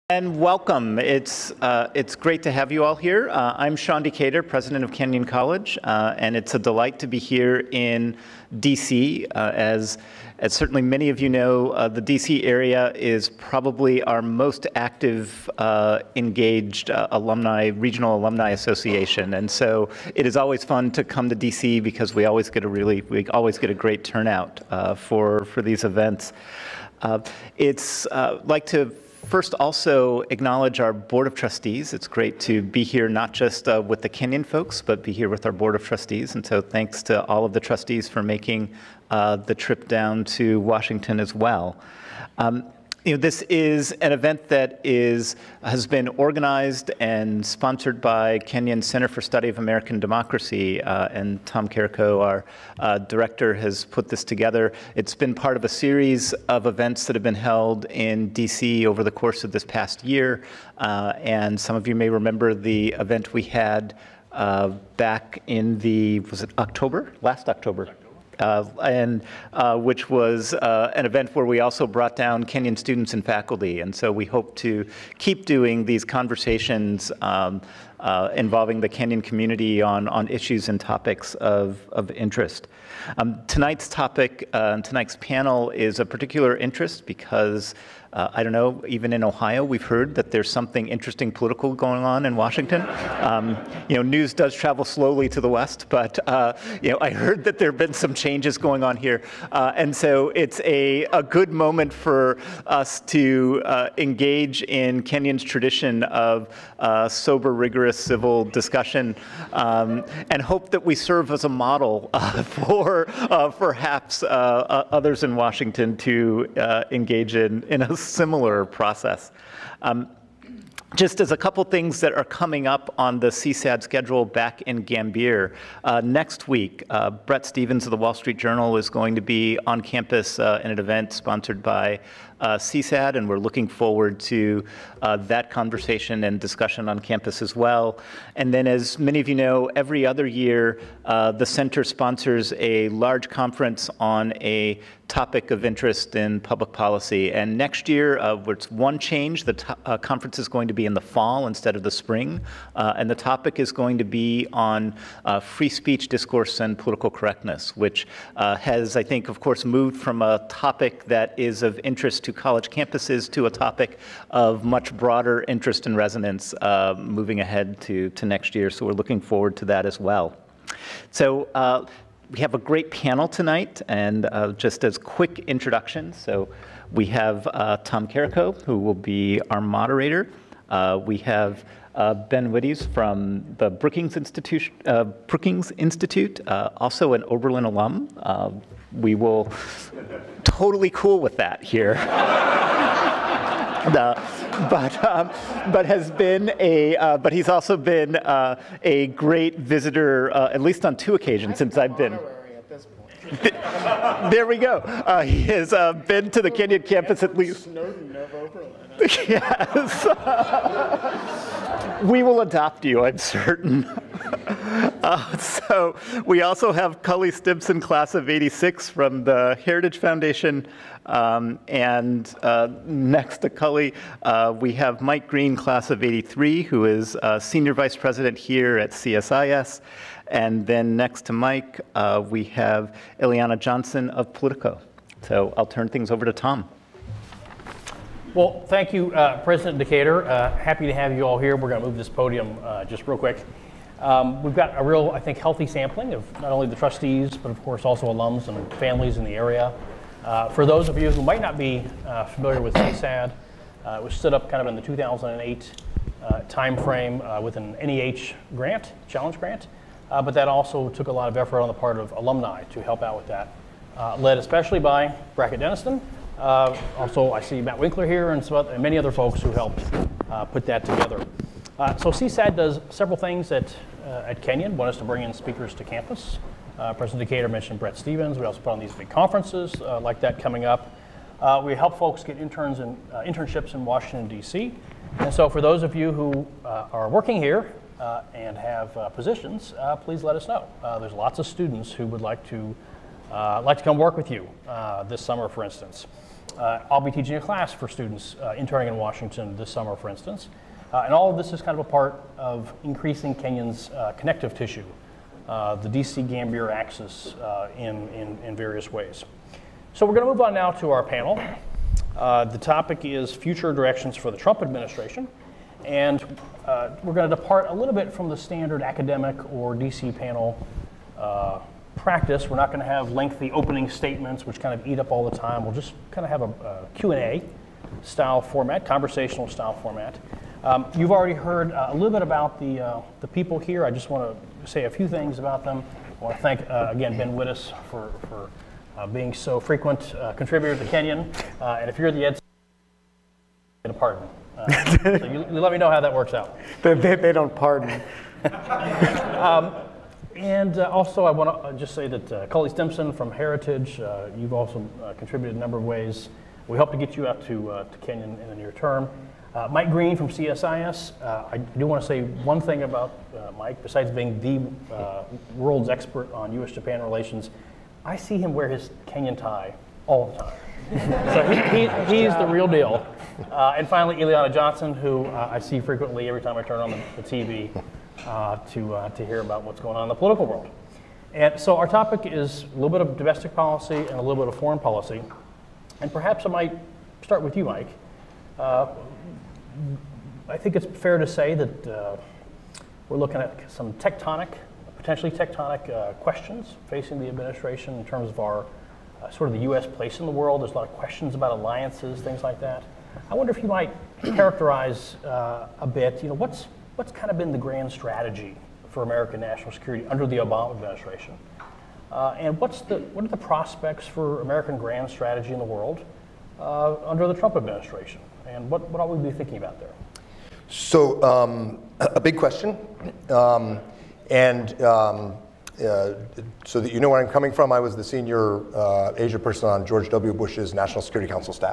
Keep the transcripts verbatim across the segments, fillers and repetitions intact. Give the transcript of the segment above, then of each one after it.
And welcome. It's, uh, it's great to have you all here. Uh, I'm Sean Decatur, president of Kenyon College, uh, and it's a delight to be here in D C. Uh, as, as certainly many of you know, uh, the D C area is probably our most active, uh, engaged uh, alumni, regional alumni association. And so it is always fun to come to D C because we always get a really, we always get a great turnout uh, for, for these events. Uh, it's uh, like to first also acknowledge our Board of Trustees. It's great to be here not just uh, with the Kenyon folks, but be here with our Board of Trustees. And so thanks to all of the trustees for making uh, the trip down to Washington as well. Um, You know, this is an event that is, has been organized and sponsored by Kenyon Center for Study of American Democracy, uh, and Tom Karako, our uh, director, has put this together. It's been part of a series of events that have been held in D C over the course of this past year, uh, and some of you may remember the event we had uh, back in the, was it October? Last October. Uh, and uh, which was uh, an event where we also brought down Kenyon students and faculty. And so we hope to keep doing these conversations um, uh, involving the Kenyon community on, on issues and topics of, of interest. Um, tonight's topic, uh, and tonight's panel is a particular interest because Uh, I don't know, even in Ohio, we've heard that there's something interesting political going on in Washington. Um, you know, news does travel slowly to the West, but, uh, you know, I heard that there have been some changes going on here. Uh, and so it's a, a good moment for us to uh, engage in Kenyon's tradition of uh, sober, rigorous civil discussion, um, and hope that we serve as a model uh, for uh, perhaps uh, uh, others in Washington to uh, engage in, in a similar process. Um, Just as a couple things that are coming up on the C S A D schedule back in Gambier. Uh, next week, uh, Brett Stevens of the Wall Street Journal is going to be on campus uh, in an event sponsored by uh, C S A D, and we're looking forward to uh, that conversation and discussion on campus as well. And then, as many of you know, every other year, uh, the center sponsors a large conference on a topic of interest in public policy. And next year, uh, it's one change. The uh, conference is going to be in the fall instead of the spring. Uh, and the topic is going to be on uh, free speech discourse and political correctness, which uh, has, I think, of course, moved from a topic that is of interest to college campuses to a topic of much broader interest and resonance uh, moving ahead to, to next year. So we're looking forward to that as well. So, uh, we have a great panel tonight, and uh, just as quick introductions, so we have uh, Tom Karako, who will be our moderator. Uh, we have uh, Ben Wittes from the Brookings Institute, uh, Brookings Institute, uh, also an Oberlin alum. Uh, we will totally cool with that here. The, but um, but has been a uh, but he's also been uh, a great visitor, uh, at least on two occasions since I've been. At this point. There we go. Uh, he has uh, been to the Kenyon campus at least. Snowden of Oberlin. Yes. We will adopt you, I'm certain. Uh, so we also have Cully Stimson, class of eighty-six from the Heritage Foundation. Um, and uh, next to Cully, uh, we have Mike Green, class of eighty-three, who is uh, senior vice president here at C S I S. And then next to Mike, uh, we have Eliana Johnson of Politico. So I'll turn things over to Tom. Well, thank you, uh, President Decatur. Uh, happy to have you all here. We're going to move this podium uh, just real quick. Um, we've got a real, I think, healthy sampling of not only the trustees, but of course also alums and families in the area. Uh, for those of you who might not be uh, familiar with C S A D, uh, it was stood up kind of in the two thousand eight uh, time frame uh, with an N E H grant, challenge grant, uh, but that also took a lot of effort on the part of alumni to help out with that, uh, led especially by Brackett Denniston. Uh, also, I see Matt Winkler here and, some other, and many other folks who helped uh, put that together. Uh, so C S A D does several things at, uh, at Kenyon. One is to bring in speakers to campus. Uh, President Decatur mentioned Brett Stevens. We also put on these big conferences uh, like that coming up. Uh, we help folks get interns and uh, internships in Washington, D C. And so for those of you who uh, are working here uh, and have uh, positions, uh, please let us know. Uh, there's lots of students who would like to, uh, like to come work with you uh, this summer, for instance. Uh, I'll be teaching a class for students uh, interning in Washington this summer, for instance. Uh, and all of this is kind of a part of increasing Kenyon's uh, connective tissue, uh, the D C Gambier axis uh, in, in, in various ways. So we're going to move on now to our panel. Uh, the topic is future directions for the Trump administration. And uh, we're going to depart a little bit from the standard academic or D C panel uh, practice. We're not going to have lengthy opening statements, which kind of eat up all the time. We'll just kind of have a, a Q and A style format, conversational style format. Um, you've already heard uh, a little bit about the, uh, the people here. I just want to say a few things about them. I want to thank, uh, again, Ben Wittes for, for uh, being so frequent uh, contributor to Kenyon. Uh, and if you're the ed, get a pardon. Uh, so you, you let me know how that works out. They, they, they don't pardon. um, And uh, also, I want to just say that uh, Cully Stimson from Heritage, uh, you've also uh, contributed a number of ways. We hope to get you out to, uh, to Kenyon in the near term. Uh, Mike Green from C S I S. Uh, I do want to say one thing about uh, Mike, besides being the uh, world's expert on U S Japan relations. I see him wear his Kenyon tie all the time. So he, he, he's the real deal. Uh, and finally, Eliana Johnson, who uh, I see frequently every time I turn on the, the T V. Uh, to, uh, to hear about what's going on in the political world. And so our topic is a little bit of domestic policy and a little bit of foreign policy. And perhaps I might start with you, Mike. Uh, I think it's fair to say that uh, we're looking at some tectonic, potentially tectonic uh, questions facing the administration in terms of our uh, sort of the U S place in the world. There's a lot of questions about alliances, things like that. I wonder if you might characterize uh, a bit, you know, what's What's kind of been the grand strategy for American national security under the Obama administration? Uh, and what's the, what are the prospects for American grand strategy in the world uh, under the Trump administration? And what, what ought we be thinking about there? So, um, a big question. Um, and um, uh, so that you know where I'm coming from, I was the senior uh, Asia person on George W. Bush's National Security Council staff.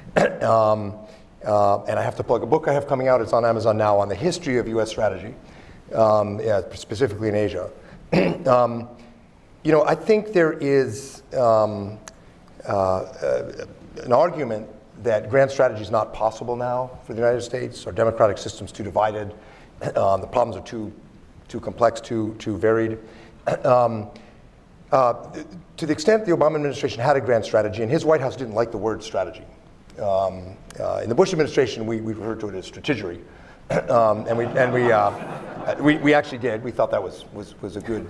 um, Uh, and I have to plug a book I have coming out. It's on Amazon now on the history of U S strategy, um, yeah, specifically in Asia. um, you know, I think there is um, uh, uh, an argument that grand strategy is not possible now for the United States. Our democratic system's too divided. Um, the problems are too, too complex, too, too varied. Um, uh, to the extent the Obama administration had a grand strategy, and his White House didn't like the word strategy. Um, uh, in the Bush administration, we, we referred to it as strategery, um, and we and we, uh, we we actually did. We thought that was was was a good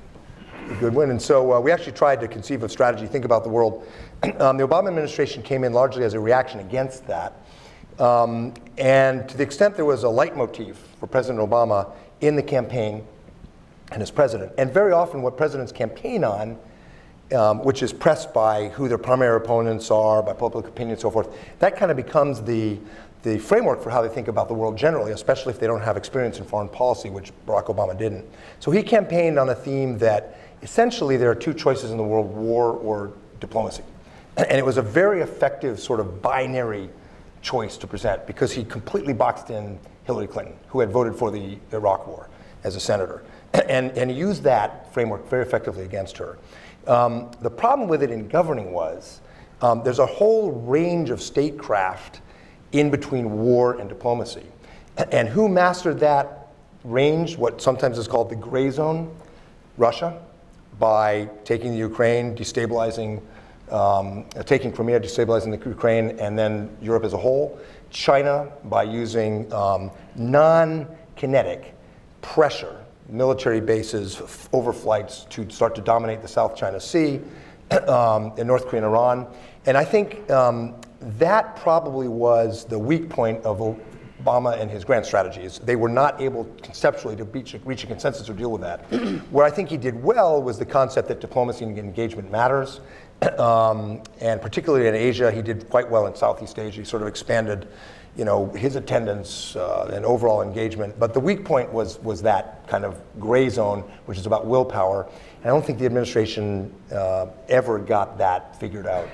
a good win, and so uh, we actually tried to conceive of strategy, think about the world. Um, the Obama administration came in largely as a reaction against that, um, and to the extent there was a leitmotif for President Obama in the campaign and as president, and very often what presidents campaign on. Um, which is pressed by who their primary opponents are, by public opinion and so forth, that kind of becomes the, the framework for how they think about the world generally, especially if they don't have experience in foreign policy, which Barack Obama didn't. So he campaigned on a theme that essentially there are two choices in the world, war or diplomacy. And it was a very effective sort of binary choice to present because he completely boxed in Hillary Clinton, who had voted for the Iraq war as a senator. And, and he used that framework very effectively against her. Um, the problem with it in governing was um, there's a whole range of statecraft in between war and diplomacy. And who mastered that range, what sometimes is called the gray zone? Russia, by taking the Ukraine, destabilizing, um, taking Crimea, destabilizing the Ukraine, and then Europe as a whole. China, by using um, non-kinetic pressure, military bases, overflights to start to dominate the South China Sea, um, in North Korea and Iran. And I think um, that probably was the weak point of Obama and his grand strategies. They were not able conceptually to reach a, reach a consensus or deal with that. Where I think he did well was the concept that diplomacy and engagement matters. Um, and particularly in Asia, he did quite well in Southeast Asia. He sort of expanded you know, his attendance uh, and overall engagement. But the weak point was, was that kind of gray zone, which is about willpower. And I don't think the administration uh, ever got that figured out.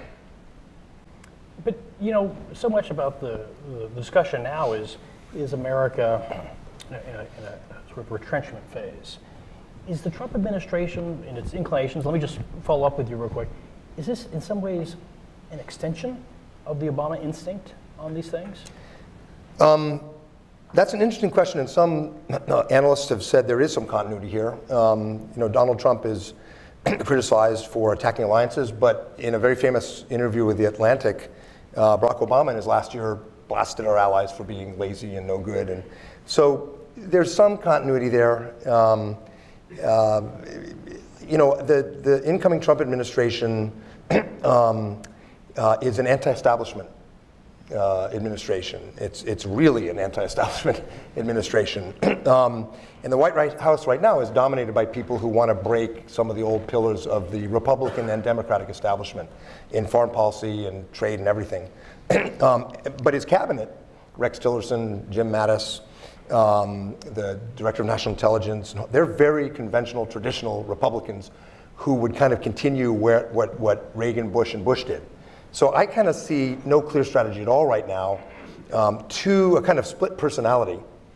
But, you know, so much about the, the discussion now is, is America in a, in, a, in a sort of retrenchment phase. Is the Trump administration and its inclinations, let me just follow up with you real quick, is this in some ways an extension of the Obama instinct on these things? Um, that's an interesting question, and some uh, analysts have said there is some continuity here. Um, you know, Donald Trump is criticized for attacking alliances, but in a very famous interview with The Atlantic, uh, Barack Obama in his last year blasted our allies for being lazy and no good. And so there's some continuity there. Um, uh, you know, the, the incoming Trump administration um, uh, is an anti-establishment uh, administration. It's, it's really an anti-establishment administration. um, and the White House right now is dominated by people who want to break some of the old pillars of the Republican and Democratic establishment in foreign policy and trade and everything. um, but his cabinet, Rex Tillerson, Jim Mattis, um, the Director of National Intelligence, they're very conventional, traditional Republicans who would kind of continue where, what, what Reagan, Bush, and Bush did. So I kind of see no clear strategy at all right now um, to a kind of split personality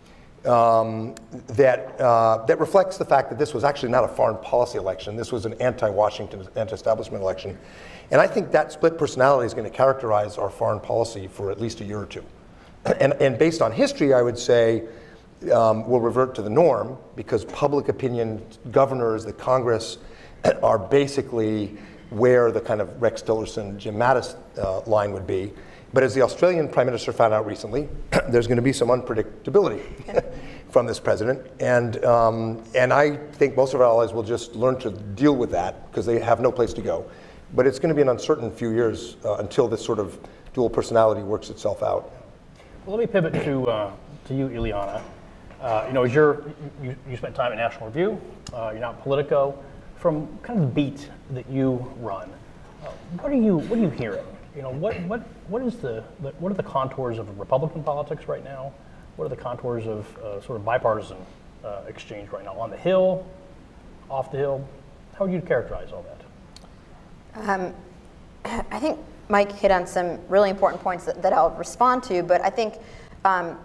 um, that, uh, that reflects the fact that this was actually not a foreign policy election. This was an anti-Washington, anti-establishment election. And I think that split personality is going to characterize our foreign policy for at least a year or two. And, and based on history, I would say um, we'll revert to the norm because public opinion, governors, the Congress are basically where the kind of Rex Tillerson, Jim Mattis uh, line would be. But as the Australian Prime Minister found out recently, there's going to be some unpredictability from this president. And, um, and I think most of our allies will just learn to deal with that because they have no place to go. But it's going to be an uncertain few years uh, until this sort of dual personality works itself out. Well, let me pivot to, uh, to you, Eliana. Uh, you know, as you're, you, you spent time at National Review, uh, you're now at Politico. From kind of the beat that you run, uh, what are you what are you hearing? You know, what what what is the what are the contours of Republican politics right now? What are the contours of uh, sort of bipartisan uh, exchange right now on the Hill, off the Hill? How would you characterize all that? Um, I think Mike hit on some really important points that, that I'll respond to, but I think um,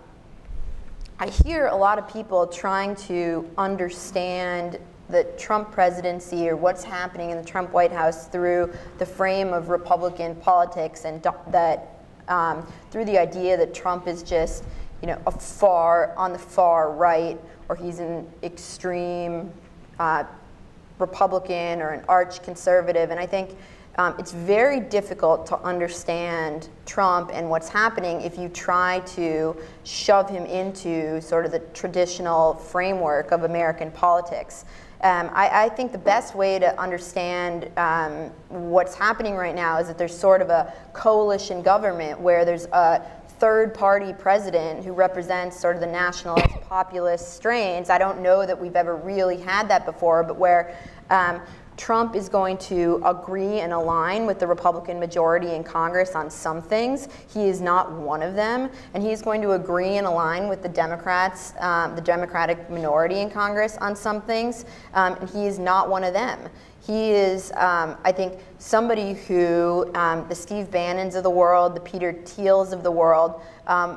I hear a lot of people trying to understand the Trump presidency or what's happening in the Trump White House through the frame of Republican politics, and that um, through the idea that Trump is just, you know, a far on the far right, or he's an extreme uh, Republican or an arch conservative. And I think um, it's very difficult to understand Trump and what's happening if you try to shove him into sort of the traditional framework of American politics. Um, I, I think the best way to understand um, what's happening right now is that there's sort of a coalition government where there's a third-party president who represents sort of the nationalist populist strains. I don't know that we've ever really had that before, but where um, Trump is going to agree and align with the Republican majority in Congress on some things. He is not one of them, and he's going to agree and align with the Democrats, um, the Democratic minority in Congress on some things, um, and he is not one of them. He is, um, I think, somebody who, um, the Steve Bannons of the world, the Peter Thiels of the world, um,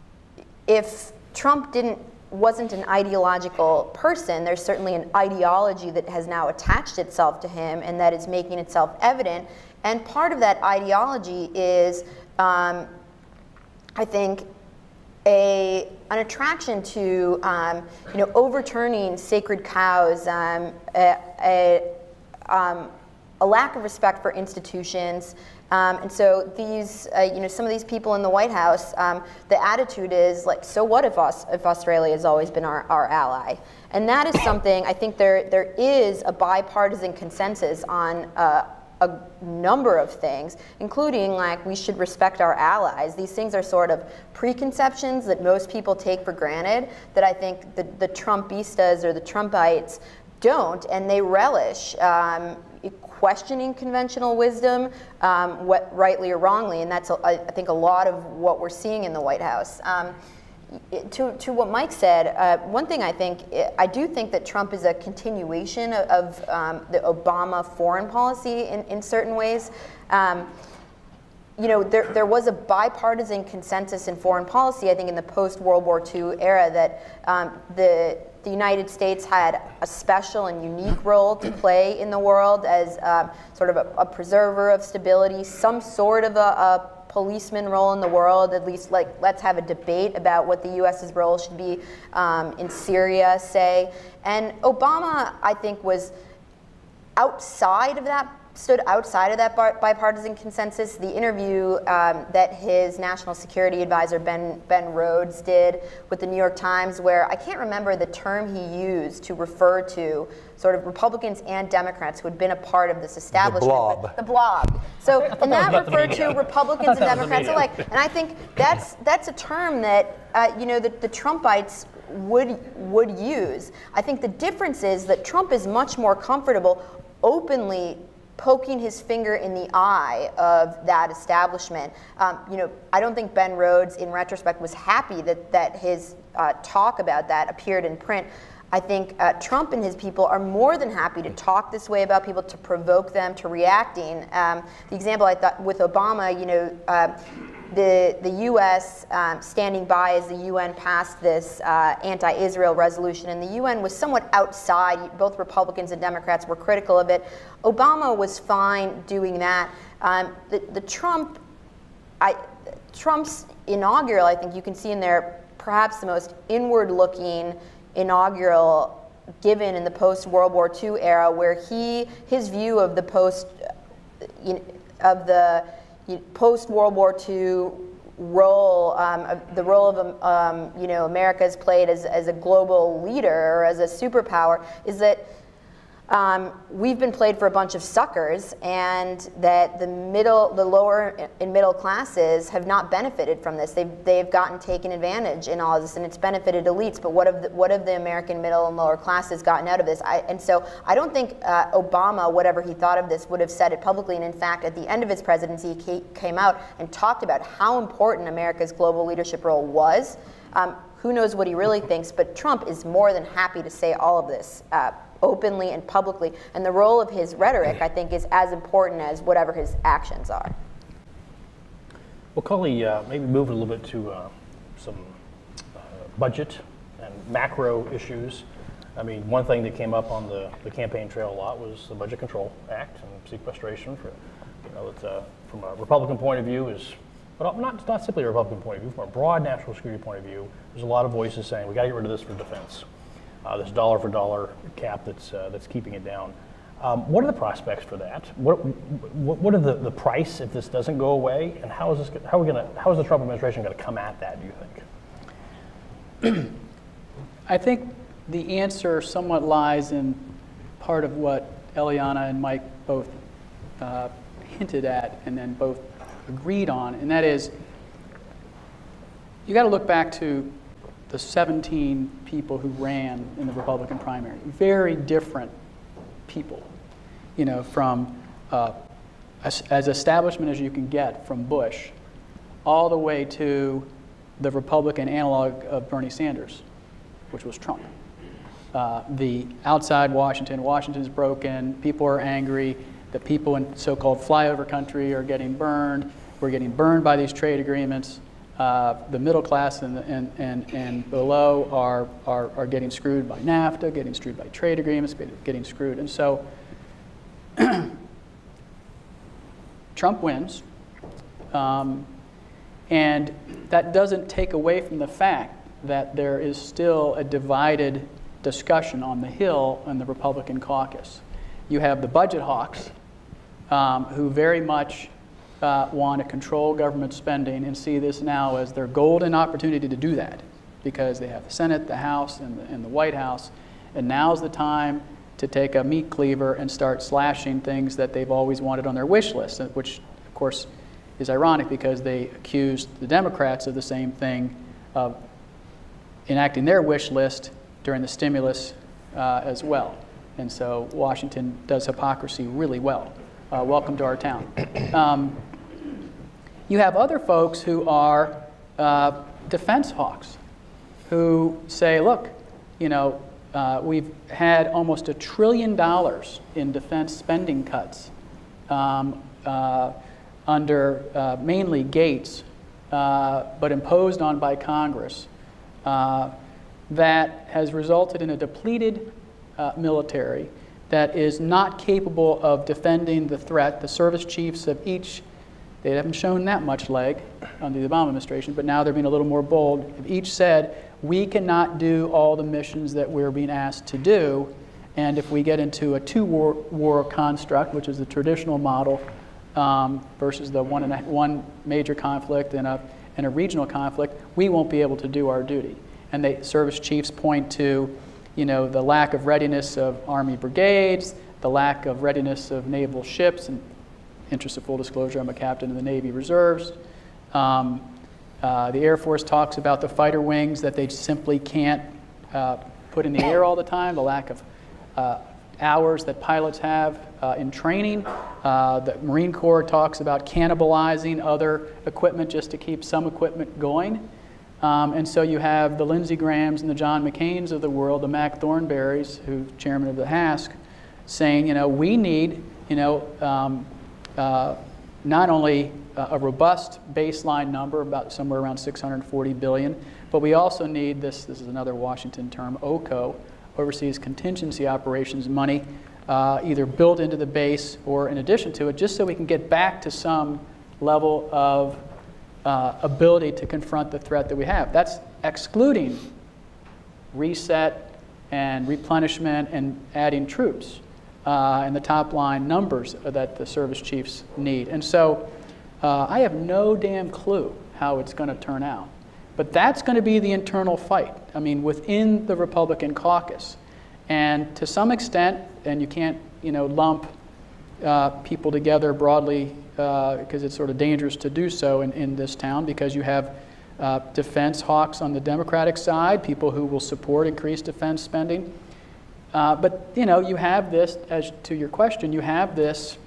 if Trump didn't wasn't an ideological person, there's certainly an ideology that has now attached itself to him and that is making itself evident. And part of that ideology is, um, I think, a, an attraction to um, you know, overturning sacred cows, um, a, a, um, a lack of respect for institutions. Um, and so these, uh, you know, some of these people in the White House, um, the attitude is like, so what if us, if Australia has always been our, our ally? And that is something I think there there is a bipartisan consensus on uh, a number of things, including like we should respect our allies. These things are sort of preconceptions that most people take for granted that I think the, the Trumpistas or the Trumpites don't, and they relish um, questioning conventional wisdom, um, what, rightly or wrongly, and that's, a, I think, a lot of what we're seeing in the White House. Um, to, to what Mike said, uh, one thing I think, I do think that Trump is a continuation of, of um, the Obama foreign policy in, in certain ways. Um, you know, there, there was a bipartisan consensus in foreign policy, I think, in the post-World War Two era that um, the The United States had a special and unique role to play in the world as um, sort of a, a preserver of stability, some sort of a, a policeman role in the world, at least like let's have a debate about what the U S's role should be um, in Syria, say. And Obama, I think, was outside of that, stood outside of that bipartisan consensus. The interview um, that his national security advisor, Ben, Ben Rhodes, did with the New York Times, where I can't remember the term he used to refer to sort of Republicans and Democrats who had been a part of this establishment. The blob. The blob. So, and that, that referred to Republicans and Democrats alike. And I think that's, that's a term that, uh, you know, the, the Trumpites would, would use. I think the difference is that Trump is much more comfortable openly poking his finger in the eye of that establishment. Um, you know, I don't think Ben Rhodes, in retrospect, was happy that, that his uh, talk about that appeared in print. I think uh, Trump and his people are more than happy to talk this way about people, to provoke them to reacting. Um, the example I thought with Obama, you know, uh, the, the U S um, standing by as the U N passed this uh, anti-Israel resolution, and the U N was somewhat outside. Both Republicans and Democrats were critical of it. Obama was fine doing that. Um, the, the Trump, I, Trump's inaugural, I think you can see in there, perhaps the most inward-looking inaugural given in the post-World War Two era, where he, his view of the post, you know, of the post-World War Two role, um, the role of um, you know, America's played as, as a global leader or as a superpower, is that um, we've been played for a bunch of suckers, and that the middle, the lower and middle classes have not benefited from this. They've, they've gotten taken advantage in all of this, and it's benefited elites. But what have the, what have the American middle and lower classes gotten out of this? I, and so I don't think uh, Obama, whatever he thought of this, would have said it publicly. And in fact, at the end of his presidency, he came out and talked about how important America's global leadership role was. Um, who knows what he really thinks, but Trump is more than happy to say all of this uh, openly and publicly, and the role of his rhetoric, I think, is as important as whatever his actions are. Well, Cully, uh, maybe move a little bit to uh, some uh, budget and macro issues. I mean, one thing that came up on the, the campaign trail a lot was the Budget Control Act and sequestration. For, you know, that, uh, from a Republican point of view, is, but not not simply a Republican point of view, from a broad national security point of view, there's a lot of voices saying we got to get rid of this for defense. Uh, this dollar for dollar cap that's uh, that's keeping it down. Um, what are the prospects for that? What what, what are the, the price if this doesn't go away? And how is this? How are we gonna? How is the Trump administration going to come at that? Do you think? I think the answer somewhat lies in part of what Eliana and Mike both uh, hinted at, and then both agreed on, and that is you got to look back to the seventeen people who ran in the Republican primary. Very different people, you know, from uh, as, as establishment as you can get, from Bush all the way to the Republican analog of Bernie Sanders, which was Trump. Uh, the outside Washington, Washington's broken, people are angry, the people in so-called flyover country are getting burned, we're getting burned by these trade agreements. Uh, the middle class and, and, and, and below are, are, are getting screwed by NAFTA, getting screwed by trade agreements, getting screwed. And so Trump wins. Um, and that doesn't take away from the fact that there is still a divided discussion on the Hill and the Republican caucus. You have the budget hawks, um, who very much Uh, want to control government spending and see this now as their golden opportunity to do that, because they have the Senate, the House, and the, and the White House, and now's the time to take a meat cleaver and start slashing things that they've always wanted on their wish list, which of course is ironic because they accused the Democrats of the same thing, of enacting their wish list during the stimulus uh, as well. And so Washington does hypocrisy really well. Uh, welcome to our town. Um, you have other folks who are uh, defense hawks, who say, look, you know, uh, we've had almost a trillion dollars in defense spending cuts um, uh, under uh, mainly Gates, uh, but imposed on by Congress, uh, that has resulted in a depleted uh, military that is not capable of defending the threat. The service chiefs of each They haven't shown that much leg under the Obama administration, but now they're being a little more bold. They've each said, we cannot do all the missions that we're being asked to do, and if we get into a two-war war construct, which is the traditional model, um, versus the one, and a, one major conflict and a, and a regional conflict, we won't be able to do our duty. And the service chiefs point to, you know, the lack of readiness of Army brigades, the lack of readiness of naval ships, and interest of full disclosure, I'm a captain in the Navy Reserves. Um, uh, the Air Force talks about the fighter wings that they simply can't uh, put in the air all the time, the lack of uh, hours that pilots have uh, in training. Uh, the Marine Corps talks about cannibalizing other equipment just to keep some equipment going. Um, and so you have the Lindsey Grahams and the John McCains of the world, the Mac Thornberrys, who's chairman of the H A S C, saying, you know, we need, you know, um, uh, not only a, a robust baseline number, about somewhere around six hundred forty billion, but we also need this, this is another Washington term, O C O, Overseas Contingency Operations money, uh, either built into the base or in addition to it, just so we can get back to some level of uh, ability to confront the threat that we have. That's excluding reset and replenishment and adding troops uh, and the top line numbers that the service chiefs need. And so uh, I have no damn clue how it's going to turn out. But that's going to be the internal fight, I mean, within the Republican caucus. And to some extent, and you can't, you know, lump uh, people together broadly because uh, it's sort of dangerous to do so in, in this town, because you have uh, defense hawks on the Democratic side, people who will support increased defense spending. Uh, but, you know, you have this, as to your question, you have this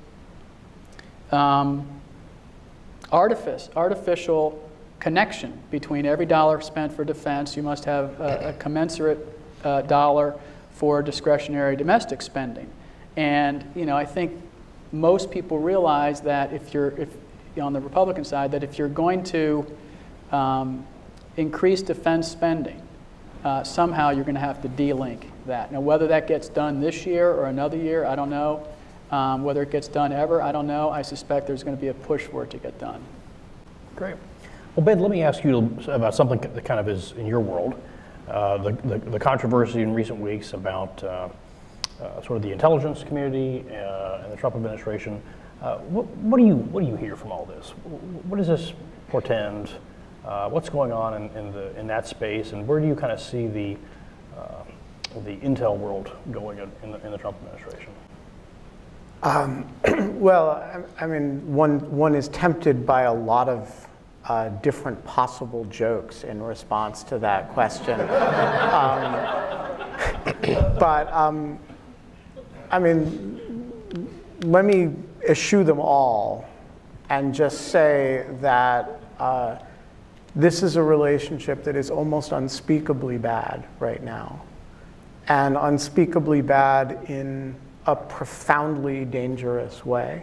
um, artifice, artificial connection between every dollar spent for defense. You must have a, a commensurate uh, dollar for discretionary domestic spending. And, you know, I think most people realize that if you're, if on the Republican side, that if you're going to um, increase defense spending, uh, somehow you're going to have to de-link that. Now, whether that gets done this year or another year, I don't know. Um, whether it gets done ever, I don't know. I suspect there's going to be a push for it to get done. Great. Well, Ben, let me ask you about something that kind of is in your world. Uh, the, the, the controversy in recent weeks about uh, uh, sort of the intelligence community uh, and the Trump administration. Uh, what, what do you what do you hear from all this? What does this portend? Uh, what's going on in, in the in that space, and where do you kind of see the uh, the intel world going in, in, the, in the Trump administration? Um, well, I, I mean, one one is tempted by a lot of Uh, different possible jokes in response to that question. um, but, um, I mean, let me eschew them all and just say that uh, this is a relationship that is almost unspeakably bad right now, and unspeakably bad in a profoundly dangerous way.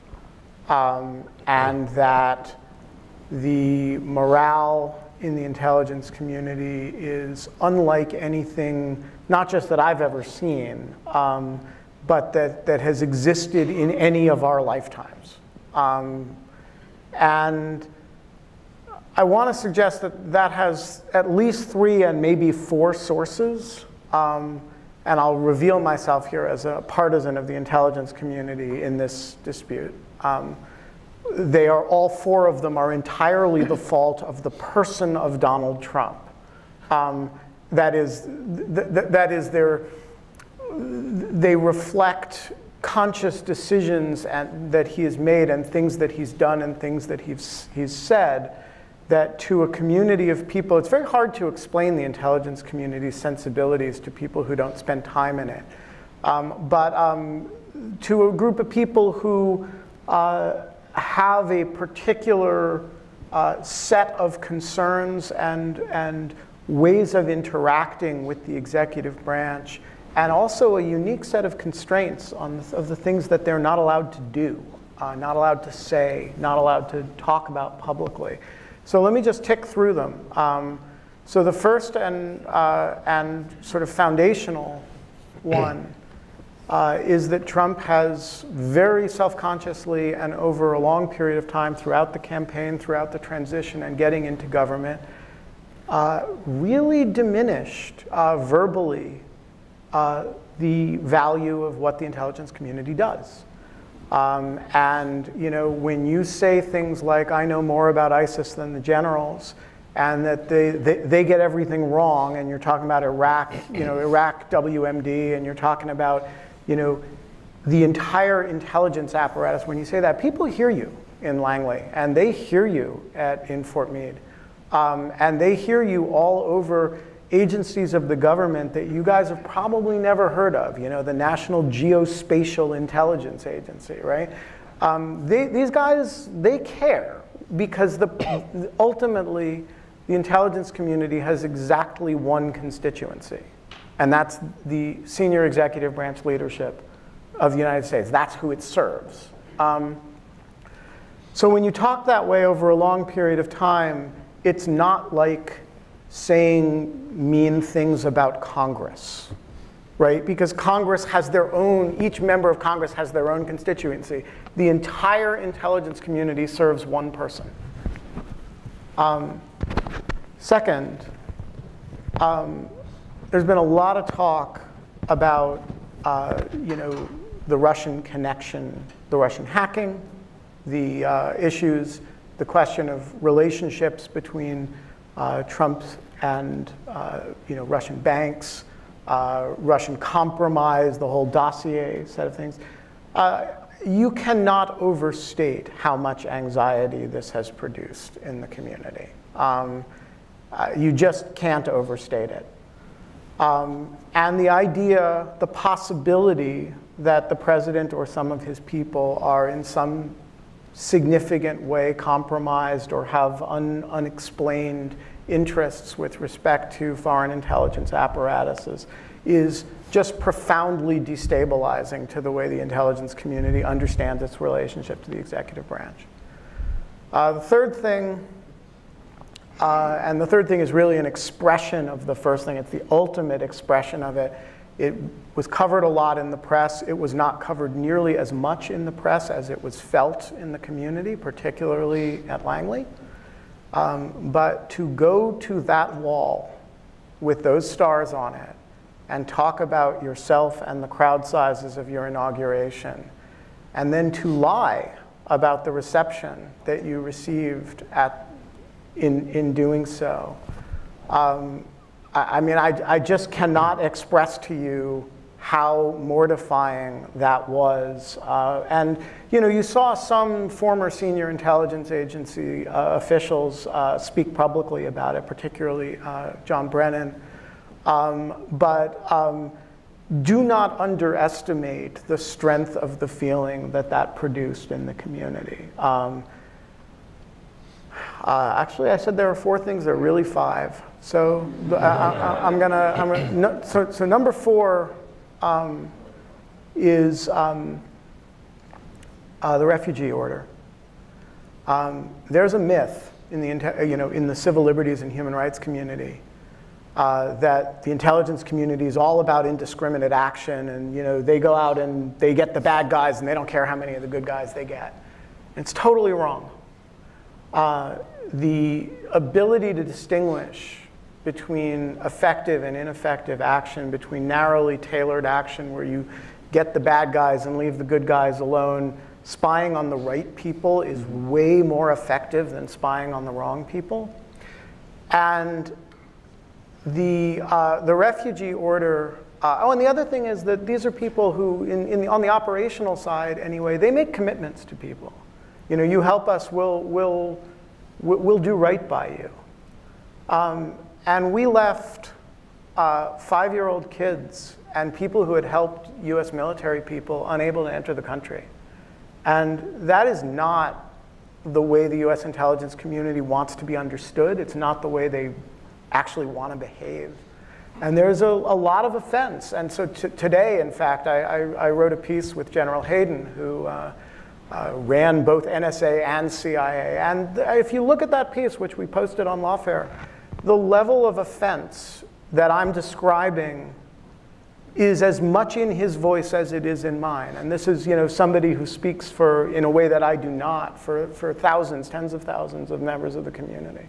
Um, and that the morale in the intelligence community is unlike anything, not just that I've ever seen, um, but that, that has existed in any of our lifetimes. Um, and I want to suggest that that has at least three and maybe four sources. Um, and I'll reveal myself here as a partisan of the intelligence community in this dispute. Um, They are, all four of them are entirely the fault of the person of Donald Trump. Um, that is, th th that is their, they reflect conscious decisions and, that he has made, and things that he's done and things that he's, he's said, that to a community of people, it's very hard to explain the intelligence community's sensibilities to people who don't spend time in it. Um, but um, to a group of people who uh, have a particular uh, set of concerns and, and ways of interacting with the executive branch, and also a unique set of constraints on the, of the things that they're not allowed to do, uh, not allowed to say, not allowed to talk about publicly. So let me just tick through them. Um, so the first and, uh, and sort of foundational one uh, is that Trump has very self-consciously and over a long period of time throughout the campaign, throughout the transition and getting into government, uh, really diminished uh, verbally uh, the value of what the intelligence community does. Um, and you know, when you say things like, I know more about ISIS than the generals, and that they, they, they get everything wrong, and you're talking about Iraq, you know, Iraq W M D, and you're talking about, you know, the entire intelligence apparatus, when you say that, people hear you in Langley, and they hear you at, in Fort Meade. Um, and they hear you all over agencies of the government that you guys have probably never heard of, you know, the National Geospatial Intelligence Agency, right? Um, they, these guys, they care, because the, ultimately, the intelligence community has exactly one constituency, and that's the senior executive branch leadership of the United States. That's who it serves. Um, so when you talk that way over a long period of time, it's not like saying mean things about Congress, right? Because Congress has their own, each member of Congress has their own constituency. The entire intelligence community serves one person. Um, second, um, there's been a lot of talk about, uh, you know, the Russian connection, the Russian hacking, the uh, issues, the question of relationships between uh, Trump and uh, you know, Russian banks, uh, Russian compromise, the whole dossier set of things. Uh, you cannot overstate how much anxiety this has produced in the community. Um, uh, you just can't overstate it. Um, and the idea, the possibility that the president or some of his people are in some significant way compromised or have un unexplained interests with respect to foreign intelligence apparatuses is just profoundly destabilizing to the way the intelligence community understands its relationship to the executive branch. Uh, the third thing, uh, and the third thing is really an expression of the first thing. It's the ultimate expression of it. It was covered a lot in the press. It was not covered nearly as much in the press as it was felt in the community, particularly at Langley. Um, but to go to that wall with those stars on it and talk about yourself and the crowd sizes of your inauguration, and then to lie about the reception that you received at, in, in doing so, um, I mean, I, I just cannot express to you how mortifying that was. Uh, and you know, you saw some former senior intelligence agency uh, officials uh, speak publicly about it, particularly uh, John Brennan. Um, but um, do not underestimate the strength of the feeling that that produced in the community. Um, uh, actually, I said there are four things, there are really five. So uh, I, I'm gonna, I'm gonna no, so, so number four um, is um, uh, the refugee order. Um, there's a myth in the, you know, in the civil liberties and human rights community uh, that the intelligence community is all about indiscriminate action, and you know, they go out and they get the bad guys and they don't care how many of the good guys they get. And it's totally wrong. Uh, the ability to distinguish between effective and ineffective action, between narrowly tailored action where you get the bad guys and leave the good guys alone, spying on the right people is way more effective than spying on the wrong people. And the, uh, the refugee order, uh, oh, and the other thing is that these are people who, in, in the, on the operational side anyway, they make commitments to people. You know, you help us, we'll, we'll, we'll do right by you. Um, And we left uh, five-year-old kids and people who had helped U S military people unable to enter the country. And that is not the way the U S intelligence community wants to be understood. It's not the way they actually want to behave. And there's a, a lot of offense. And so t today, in fact, I, I, I wrote a piece with General Hayden, who uh, uh, ran both N S A and C I A. And if you look at that piece, which we posted on Lawfare, the level of offense that I'm describing is as much in his voice as it is in mine. And this is, you know, somebody who speaks for, in a way that I do not, for, for thousands, tens of thousands of members of the community.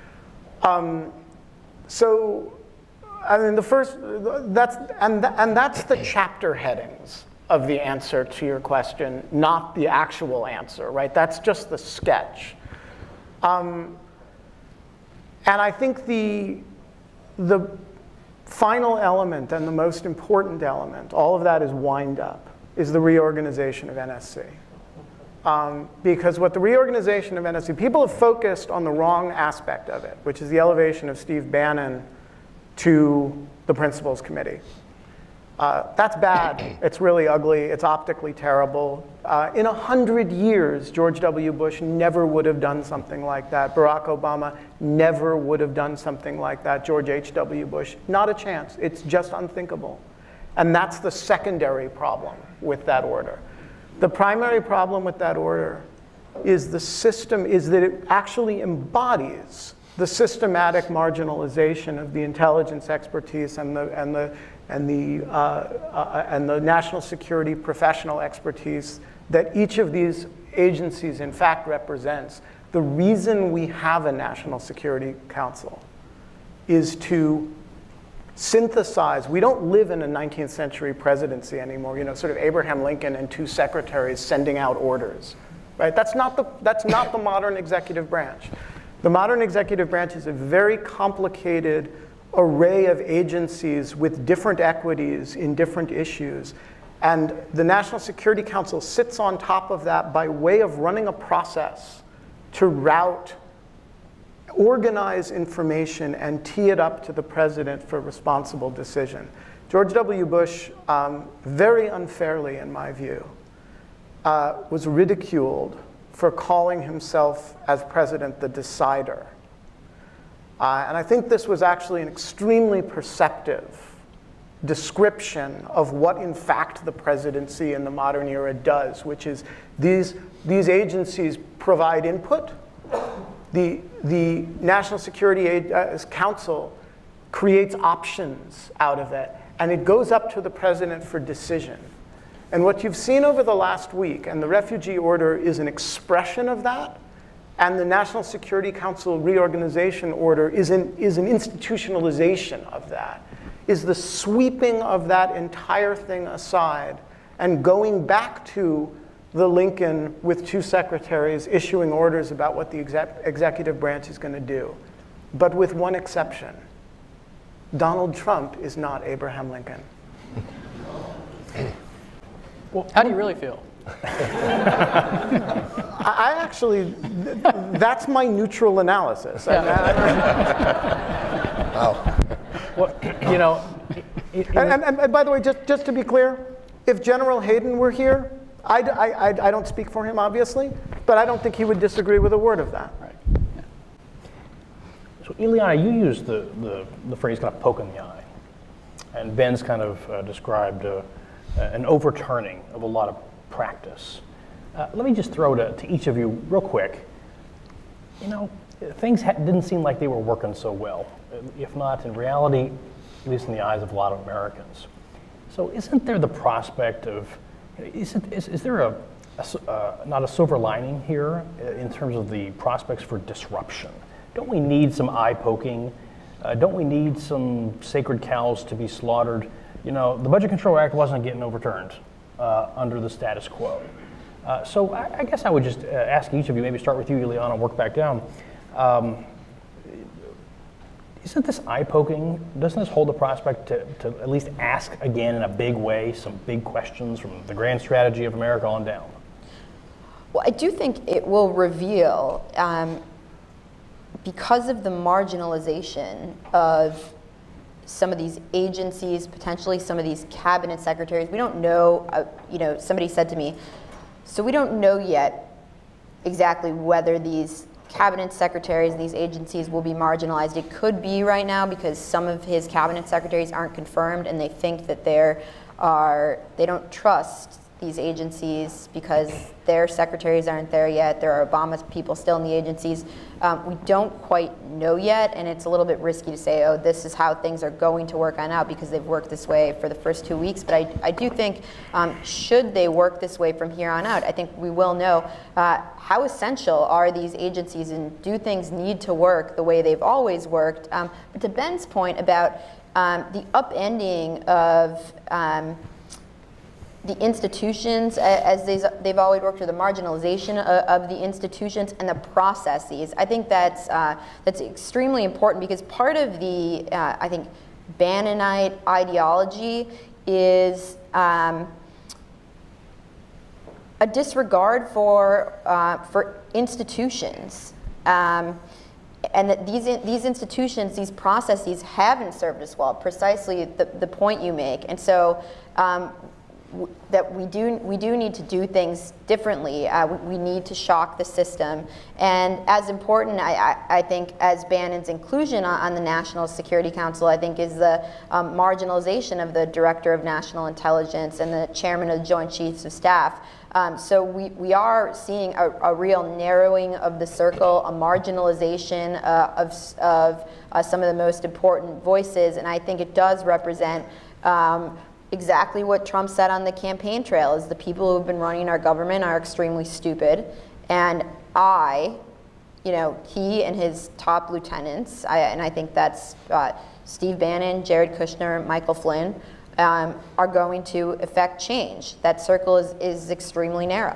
Um, so, I mean, the first, that's, and, th and that's the chapter headings of the answer to your question, not the actual answer, right? That's just the sketch. Um, and I think the, the final element and the most important element, all of that is wind up, is the reorganization of N S C. Um, because what the reorganization of N S C, people have focused on the wrong aspect of it, which is the elevation of Steve Bannon to the Principals Committee. Uh, that's bad. It's really ugly. It's optically terrible. Uh, in a hundred years, George W. Bush never would have done something like that. Barack Obama never would have done something like that. George H W. Bush, not a chance. It's just unthinkable. And that's the secondary problem with that order. The primary problem with that order is the system, is that it actually embodies the systematic marginalization of the intelligence expertise and the, and the, and the, uh, uh, and the national security professional expertise that each of these agencies in fact represents. The reason we have a National Security Council is to synthesize. We don't live in a nineteenth century presidency anymore, you know, sort of Abraham Lincoln and two secretaries sending out orders, right? That's not the, that's not the modern executive branch. The modern executive branch is a very complicated array of agencies with different equities in different issues. And the National Security Council sits on top of that by way of running a process to route, organize information, and tee it up to the president for responsible decision. George W. Bush, um, very unfairly in my view, uh, was ridiculed for calling himself, as president, the decider. Uh, and I think this was actually an extremely perceptive description of what, in fact, the presidency in the modern era does, which is these, these agencies provide input. The, the National Security Council creates options out of it, and it goes up to the president for decision. And what you've seen over the last week, and the refugee order is an expression of that, and the National Security Council reorganization order is an, is an institutionalization of that, is the sweeping of that entire thing aside and going back to the Lincoln with two secretaries issuing orders about what the exec executive branch is going to do. But with one exception. Donald Trump is not Abraham Lincoln. Well, how do you really feel? I actually, that's my neutral analysis. Yeah. Wow. Well, you know, it, it, and, and, and by the way, just, just to be clear, if General Hayden were here, I, I, I don't speak for him, obviously, but I don't think he would disagree with a word of that. Right. Yeah. So Eliana, you used the, the, the phrase kind of poke in the eye. And Ben's kind of uh, described uh, an overturning of a lot of practice. Uh, let me just throw to, to each of you real quick. You know, things ha didn't seem like they were working so well, if not in reality, at least in the eyes of a lot of Americans. So isn't there the prospect of, is, it, is, is there a, a uh, not a silver lining here in terms of the prospects for disruption? Don't we need some eye poking? Uh, don't we need some sacred cows to be slaughtered? You know, the Budget Control Act wasn't getting overturned uh, under the status quo. Uh, so I, I guess I would just uh, ask each of you, maybe start with you, Eliana, work back down. Um, isn't this eye-poking, doesn't this hold the prospect to, to at least ask again in a big way some big questions from the grand strategy of America on down? Well, I do think it will reveal, um, because of the marginalization of some of these agencies, potentially some of these cabinet secretaries, we don't know, uh, you know, somebody said to me, so we don't know yet exactly whether these cabinet secretaries and these agencies will be marginalized. It could be right now because some of his cabinet secretaries aren't confirmed and they think that there are, they don't trust these agencies because their secretaries aren't there yet. There are Obama people still in the agencies. Um, we don't quite know yet, and it's a little bit risky to say, oh, this is how things are going to work on out because they've worked this way for the first two weeks. But I, I do think, um, should they work this way from here on out, I think we will know uh, how essential are these agencies and do things need to work the way they've always worked. Um, but to Ben's point about um, the upending of um, the institutions as they've always worked, or the marginalization of the institutions and the processes. I think that's uh, that's extremely important because part of the, uh, I think, Bannonite ideology is um, a disregard for uh, for institutions. Um, and that these, these institutions, these processes haven't served us well, precisely the, the point you make. And so um, that we do we do need to do things differently. Uh, we, we need to shock the system, and as important, I, I, I think, as Bannon's inclusion on, on the National Security Council, I think, is the um, marginalization of the Director of National Intelligence and the Chairman of the Joint Chiefs of Staff. Um, so we, we are seeing a, a real narrowing of the circle, a marginalization uh, of, of uh, some of the most important voices, and I think it does represent um, exactly what Trump said on the campaign trail, is the people who have been running our government are extremely stupid. And I, you know, he and his top lieutenants, I, and I think that's uh, Steve Bannon, Jared Kushner, Michael Flynn, um, are going to effect change. That circle is, is extremely narrow.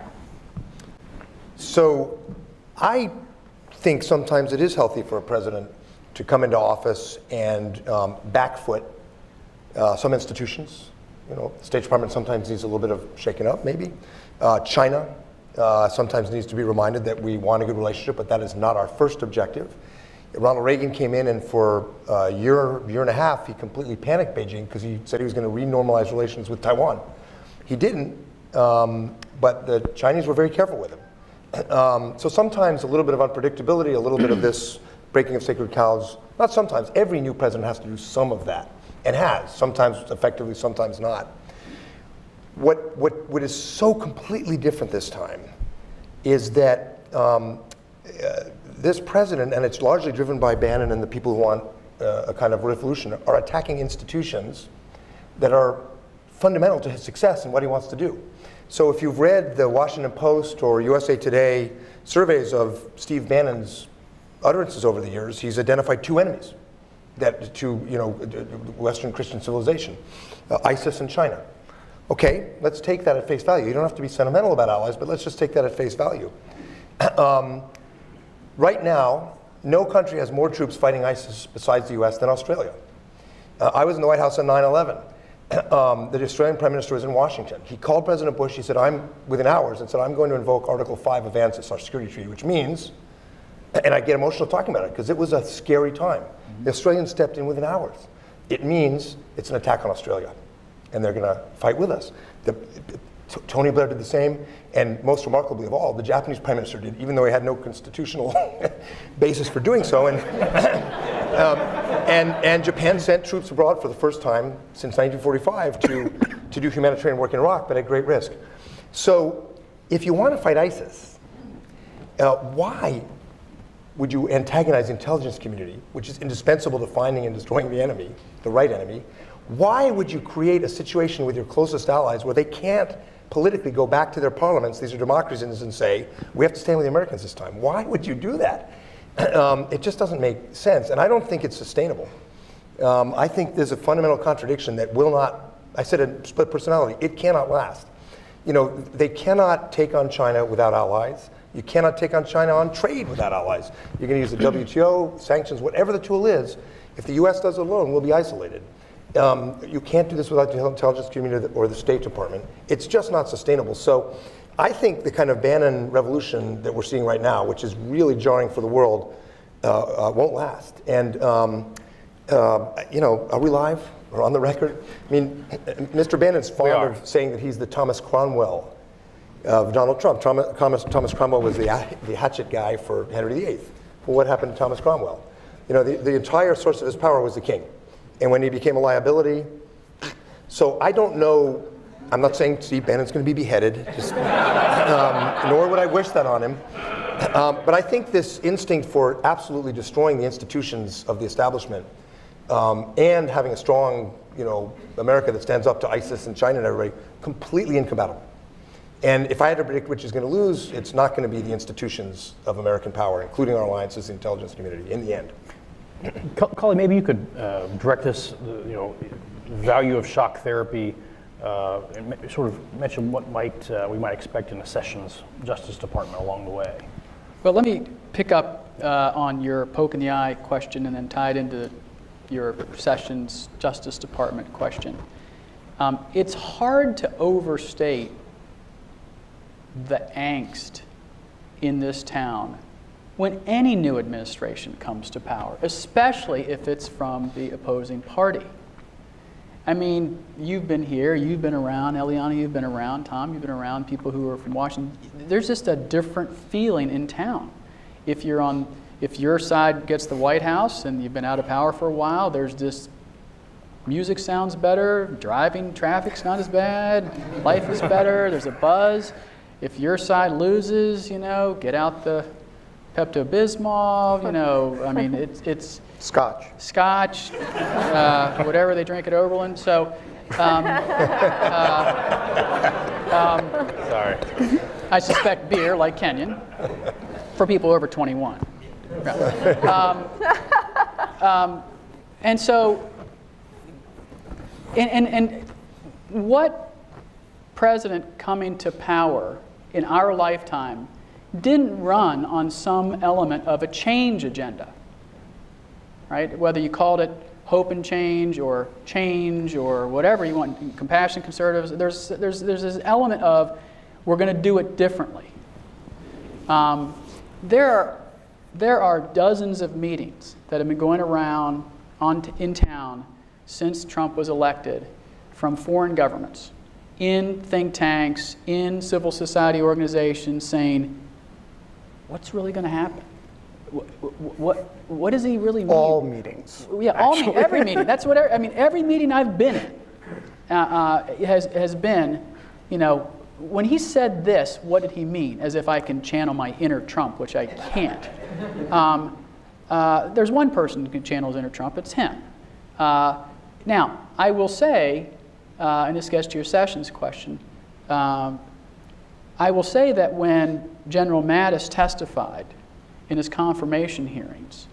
So I think sometimes it is healthy for a president to come into office and um, backfoot uh, some institutions. You know, the State Department sometimes needs a little bit of shaking up, maybe. Uh, China uh, sometimes needs to be reminded that we want a good relationship, but that is not our first objective. Ronald Reagan came in, and for a year, year and a half, he completely panicked Beijing because he said he was going to re-normalize relations with Taiwan. He didn't, um, but the Chinese were very careful with him. Um, so sometimes a little bit of unpredictability, a little bit of this breaking of sacred cows, not sometimes, every new president has to do some of that. And has, sometimes effectively, sometimes not. What, what, what is so completely different this time is that um, uh, this president, and it's largely driven by Bannon and the people who want uh, a kind of revolution, are attacking institutions that are fundamental to his success and what he wants to do. So if you've read the Washington Post or U S A Today surveys of Steve Bannon's utterances over the years, he's identified two enemies. That to, you know, Western Christian civilization, uh, ISIS and China. Okay, let's take that at face value. You don't have to be sentimental about allies, but let's just take that at face value. Um, right now, no country has more troops fighting ISIS besides the U S than Australia. Uh, I was in the White House on nine eleven. Um, the Australian Prime Minister was in Washington. He called President Bush, he said, I'm, within hours, and said, I'm going to invoke Article five of ANZUS, our security treaty, which means, and I get emotional talking about it, because it was a scary time. The Australians stepped in within hours. It means it's an attack on Australia, and they're going to fight with us. The, t Tony Blair did the same, and most remarkably of all, the Japanese Prime Minister did, even though he had no constitutional basis for doing so. And, um, and, and Japan sent troops abroad for the first time since nineteen forty-five to, to do humanitarian work in Iraq, but at great risk. So if you want to fight ISIS, uh, why would you antagonize the intelligence community, which is indispensable to finding and destroying the enemy, the right enemy? Why would you create a situation with your closest allies where they can't politically go back to their parliaments, these are democracies, and say, we have to stand with the Americans this time? Why would you do that? Um, it just doesn't make sense, and I don't think it's sustainable. Um, I think there's a fundamental contradiction that will not, I said a split personality, it cannot last. You know, they cannot take on China without allies. You cannot take on China on trade without allies. You're going to use the W T O, sanctions, whatever the tool is. If the U S does it alone, we'll be isolated. Um, you can't do this without the intelligence community or the State Department. It's just not sustainable. So I think the kind of Bannon revolution that we're seeing right now, which is really jarring for the world, uh, uh, won't last. And, um, uh, you know, are we live or on the record? I mean, Mister Bannon's fond of saying that he's the Thomas Cromwell of Donald Trump. Thomas, Thomas Cromwell was the, the hatchet guy for Henry the eighth. Well, what happened to Thomas Cromwell? You know, the, the entire source of his power was the king. And when he became a liability, so I don't know I'm not saying Steve Bannon's going to be beheaded, just, um, nor would I wish that on him. Um, but I think this instinct for absolutely destroying the institutions of the establishment um, and having a strong, you know, America that stands up to ISIS and China and everybody, completely incompatible. And if I had to predict which is going to lose, it's not going to be the institutions of American power, including our alliances, the intelligence community, in the end. Cully, maybe you could uh, direct this, uh, you know, value of shock therapy, uh, and sort of mention what might uh, we might expect in the Sessions Justice Department along the way. Well, let me pick up uh, on your poke in the eye question and then tie it into your Sessions Justice Department question. Um, it's hard to overstate the angst in this town when any new administration comes to power, especially if it's from the opposing party. I mean, you've been here, you've been around, Eliana, you've been around, Tom, you've been around, people who are from Washington. There's just a different feeling in town. If you're on, if your side gets the White House and you've been out of power for a while, there's this music sounds better, driving traffic's not as bad, life is better, there's a buzz. If your side loses, you know, get out the Pepto-Bismol, you know, I mean, it's, it's Scotch. Scotch, uh, whatever they drink at Oberlin. So, um, uh, um, Sorry. I suspect beer, like Kenyon, for people over twenty-one. Um, um, and so, and, and, and what president coming to power in our lifetime didn't run on some element of a change agenda, right? Whether you called it hope and change or change or whatever you want, compassion conservatives, there's, there's, there's this element of we're going to do it differently. Um, there, are, there are dozens of meetings that have been going around on t in town since Trump was elected from foreign governments, in think tanks, in civil society organizations saying, what's really going to happen? What, what, what does he really mean? All meetings. Yeah, all me every meeting. That's what, I mean, every meeting I've been in uh, uh, has, has been, you know, when he said this, what did he mean? As if I can channel my inner Trump, which I can't. Um, uh, there's one person who can channel his inner Trump, it's him. Uh, now, I will say, uh, and this gets to your Sessions question, um, I will say that when General Mattis testified in his confirmation hearings,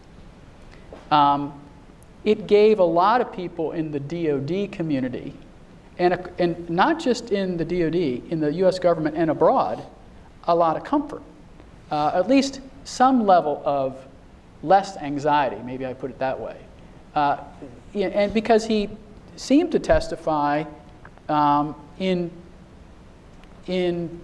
um, it gave a lot of people in the D O D community, and, a, and not just in the D O D, in the U S government and abroad, a lot of comfort. Uh, at least some level of less anxiety, maybe I put it that way. Uh, and because he seemed to testify um, in, in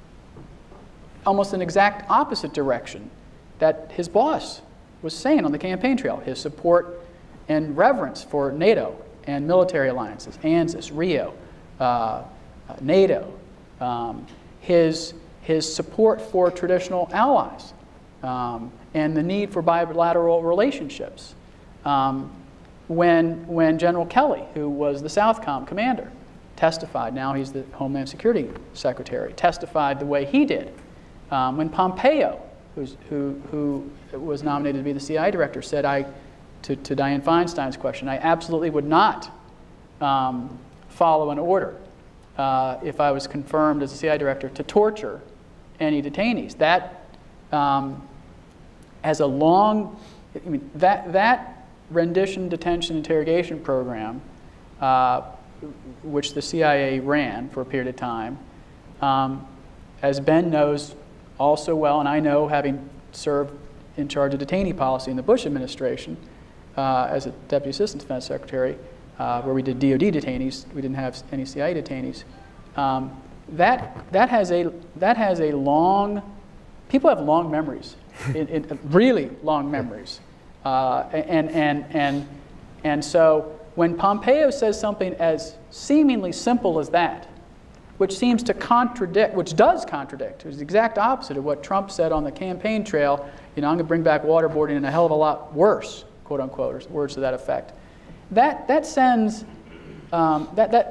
almost an exact opposite direction that his boss was saying on the campaign trail, his support and reverence for NATO and military alliances, ANZUS, Rio, uh, NATO, um, his, his support for traditional allies, um, and the need for bilateral relationships. Um, when, when General Kelly, who was the Southcom commander, testified, now he's the Homeland Security Secretary, testified the way he did. Um, when Pompeo, who's, who, who was nominated to be the C I A director, said, I, to, to Dianne Feinstein's question, I absolutely would not um, follow an order uh, if I was confirmed as a C I A director to torture any detainees. That um, has a long, I mean, that, that rendition, detention, interrogation program, uh, which the C I A ran for a period of time, um, as Ben knows all so well, and I know, having served in charge of detainee policy in the Bush administration uh, as a Deputy Assistant Defense Secretary, uh, where we did D O D detainees, we didn't have any C I A detainees. Um, that, that, has a, that has a long, people have long memories, in, in, really long memories. Uh, and, and, and, and so when Pompeo says something as seemingly simple as that, which seems to contradict, which does contradict, it's the exact opposite of what Trump said on the campaign trail, you know, I'm going to bring back waterboarding and a hell of a lot worse, quote unquote, or words to that effect. That, that sends, um, that, that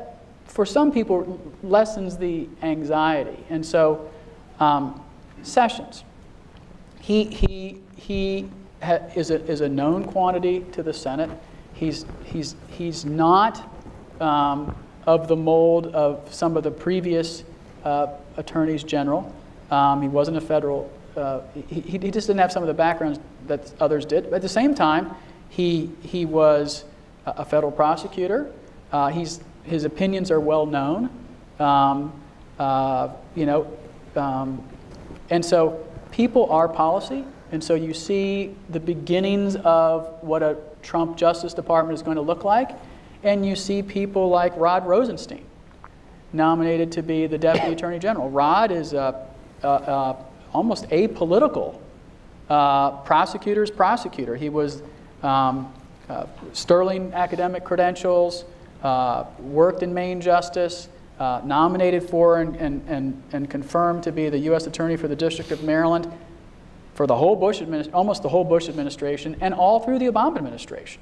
for some people, lessens the anxiety. And so, um, Sessions, he, he, he ha is, a, is a known quantity to the Senate. He's, he's, he's not um, of the mold of some of the previous uh, attorneys general. Um, he wasn't a federal, uh, he, he just didn't have some of the backgrounds that others did. But at the same time, he, he was a federal prosecutor. Uh, he's, his opinions are well known. Um, uh, you know, um, and so people are policy. And so you see the beginnings of what a Trump Justice Department is going to look like. And you see people like Rod Rosenstein nominated to be the Deputy Attorney General. Rod is a, a, a almost apolitical uh, prosecutor's prosecutor. He was um, uh, sterling academic credentials, uh, worked in Maine Justice, uh, nominated for and, and, and, and confirmed to be the U S Attorney for the District of Maryland for the whole Bush administration, almost the whole Bush administration, and all through the Obama administration.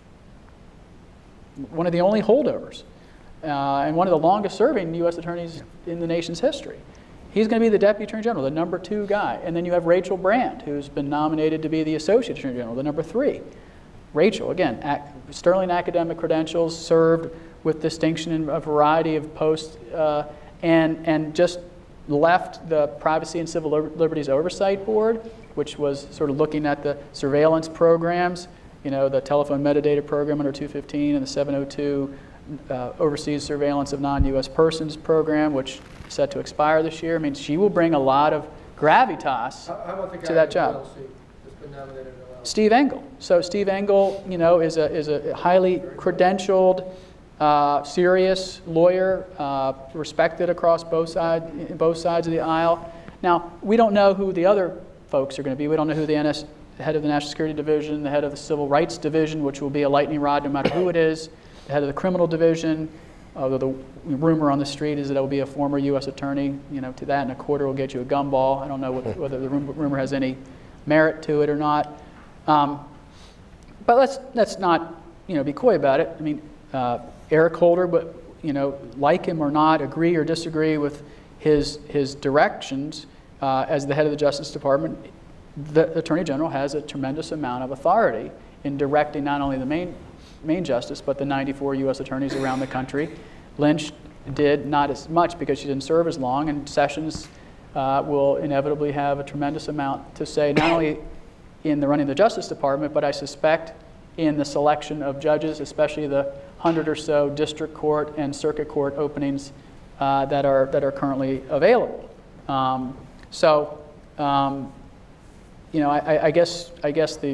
One of the only holdovers, uh, and one of the longest serving U S attorneys in the nation's history. He's going to be the Deputy Attorney General, the number two guy. And then you have Rachel Brand, who's been nominated to be the Associate Attorney General, the number three. Rachel, again, ac sterling academic credentials, served with distinction in a variety of posts, uh, and, and just left the Privacy and Civil Liberties Oversight Board, which was sort of looking at the surveillance programs, you know, the telephone metadata program under two fifteen and the seven oh two uh, Overseas Surveillance of Non-U S Persons program, which is set to expire this year. I mean, she will bring a lot of gravitas How about the guy to that job. L C that's been nominated in a while? Steve Engel. So Steve Engel, you know, is a, is a highly credentialed, uh, serious lawyer, uh, respected across both, side, both sides of the aisle. Now, we don't know who the other folks are going to be. We don't know who the N S, the head of the National Security Division, the head of the Civil Rights Division, which will be a lightning rod no matter who it is, the head of the Criminal Division, although the rumor on the street is that it will be a former U S attorney. You know, to that and a quarter will get you a gumball. I don't know what, whether the rumor has any merit to it or not. Um, but let's, let's not, you know, be coy about it. I mean, uh, Eric Holder, but, you know, like him or not, agree or disagree with his, his directions uh, as the head of the Justice Department, the Attorney General has a tremendous amount of authority in directing not only the main, main justice, but the ninety-four U S attorneys around the country. Lynch did not as much because she didn't serve as long, and Sessions uh, will inevitably have a tremendous amount to say, not only in the running of the Justice Department, but I suspect in the selection of judges, especially the hundred or so district court and circuit court openings uh, that are that are currently available. Um, so, um, you know, I, I guess I guess the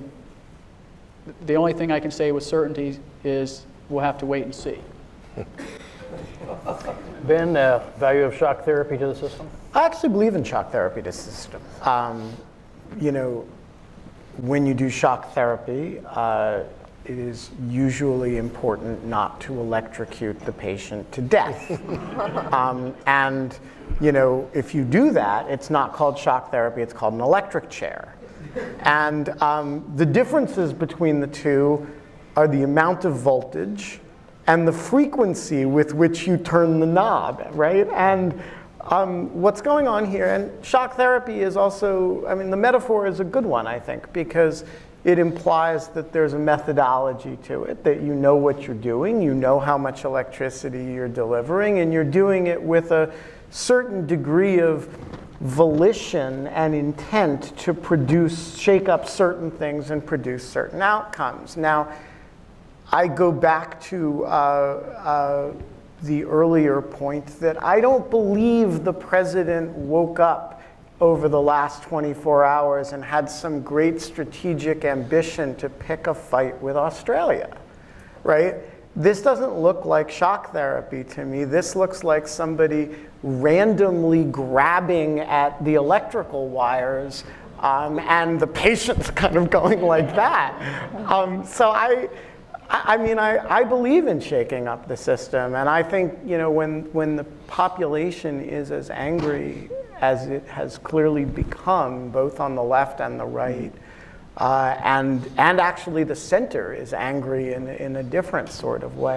the only thing I can say with certainty is we'll have to wait and see. Ben, uh, value of shock therapy to the system? I actually believe in shock therapy to the system. Um, you know, when you do shock therapy, uh, it is usually important not to electrocute the patient to death. um, and, you know, if you do that, it's not called shock therapy, it's called an electric chair. And um, the differences between the two are the amount of voltage and the frequency with which you turn the knob, right? And um, what's going on here, and shock therapy is also, I mean, the metaphor is a good one, I think, because it implies that there's a methodology to it, that you know what you're doing, you know how much electricity you're delivering, and you're doing it with a certain degree of volition and intent to produce, shake up certain things and produce certain outcomes. Now, I go back to uh, uh, the earlier point that I don't believe the president woke up over the last twenty-four hours and had some great strategic ambition to pick a fight with Australia, right? This doesn't look like shock therapy to me. This looks like somebody randomly grabbing at the electrical wires um, and the patient's kind of going like that. Um, so I, I mean, I, I believe in shaking up the system. And I think, you know, when, when the population is as angry as it has clearly become, both on the left and the right, Uh, and, and actually the center is angry in, in a different sort of way.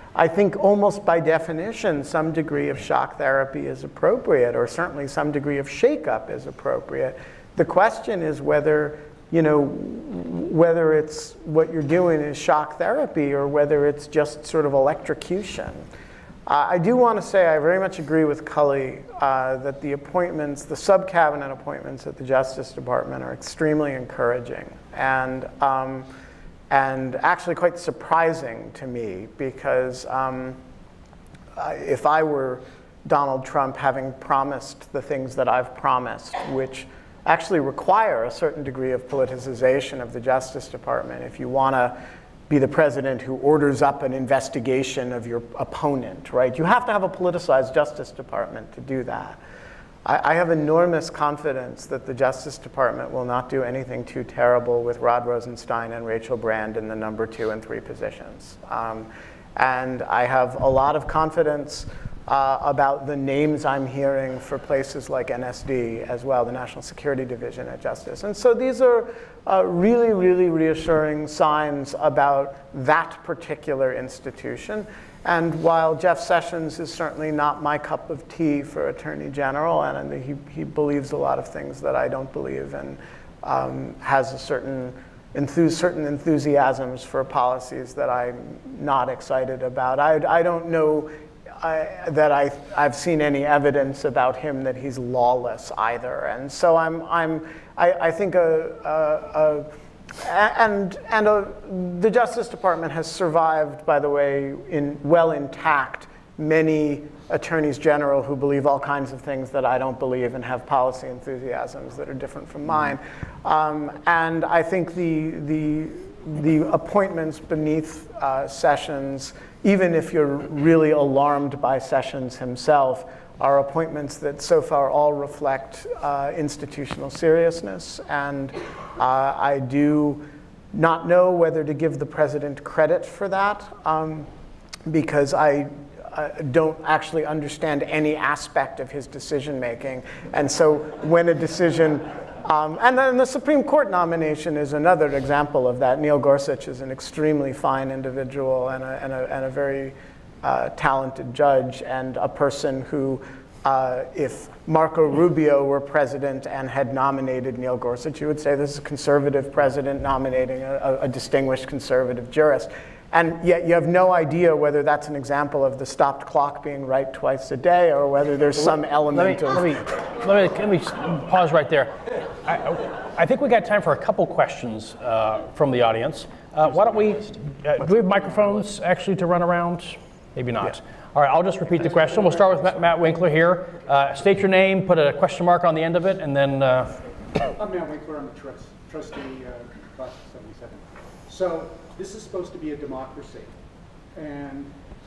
I think almost by definition, some degree of shock therapy is appropriate, or certainly some degree of shakeup is appropriate. The question is whether, you know, whether it's what you're doing is shock therapy or whether it's just sort of electrocution. Uh, I do want to say I very much agree with Cully uh, that the appointments, the sub-cabinet appointments at the Justice Department are extremely encouraging and, um, and actually quite surprising to me, because um, if I were Donald Trump, having promised the things that I've promised, which actually require a certain degree of politicization of the Justice Department, if you want to be the president who orders up an investigation of your opponent, right? You have to have a politicized Justice Department to do that. I, I have enormous confidence that the Justice Department will not do anything too terrible with Rod Rosenstein and Rachel Brand in the number two and three positions. Um, and I have a lot of confidence uh, about the names I'm hearing for places like N S D as well, the National Security Division at Justice. And so these are uh, really, really reassuring signs about that particular institution. And while Jeff Sessions is certainly not my cup of tea for Attorney General, and he, he believes a lot of things that I don't believe, and um, has a certain, enthus certain enthusiasms for policies that I'm not excited about, I, I don't know I, that I, I've seen any evidence about him that he's lawless either. And so I'm, I'm, I, I think a, a, a and, and a, the Justice Department has survived, by the way, in, well intact, many attorneys general who believe all kinds of things that I don't believe and have policy enthusiasms that are different from mine. Um, and I think the, the, the appointments beneath uh, Sessions, even if you're really alarmed by Sessions himself, are appointments that so far all reflect uh, institutional seriousness. And uh, I do not know whether to give the president credit for that, um, because I uh, don't actually understand any aspect of his decision making. And so when a decision, Um, and then the Supreme Court nomination is another example of that. Neil Gorsuch is an extremely fine individual and a, and a, and a very uh, talented judge, and a person who, uh, if Marco Rubio were president and had nominated Neil Gorsuch, you would say this is a conservative president nominating a, a distinguished conservative jurist. And yet you have no idea whether that's an example of the stopped clock being right twice a day, or whether there's some element let me, of... Let me, let me, let me pause right there. I, I think we got time for a couple questions uh, from the audience. Uh, why don't we, uh, do we have microphones actually to run around? Maybe not. Yeah. All right, I'll just repeat the question. We'll start with Matt, Matt Winkler here. Uh, state your name, put a question mark on the end of it, and then... Uh... I'm Matt Winkler. I'm a trust, trustee, uh, class of seventy-seven. So this is supposed to be a democracy. And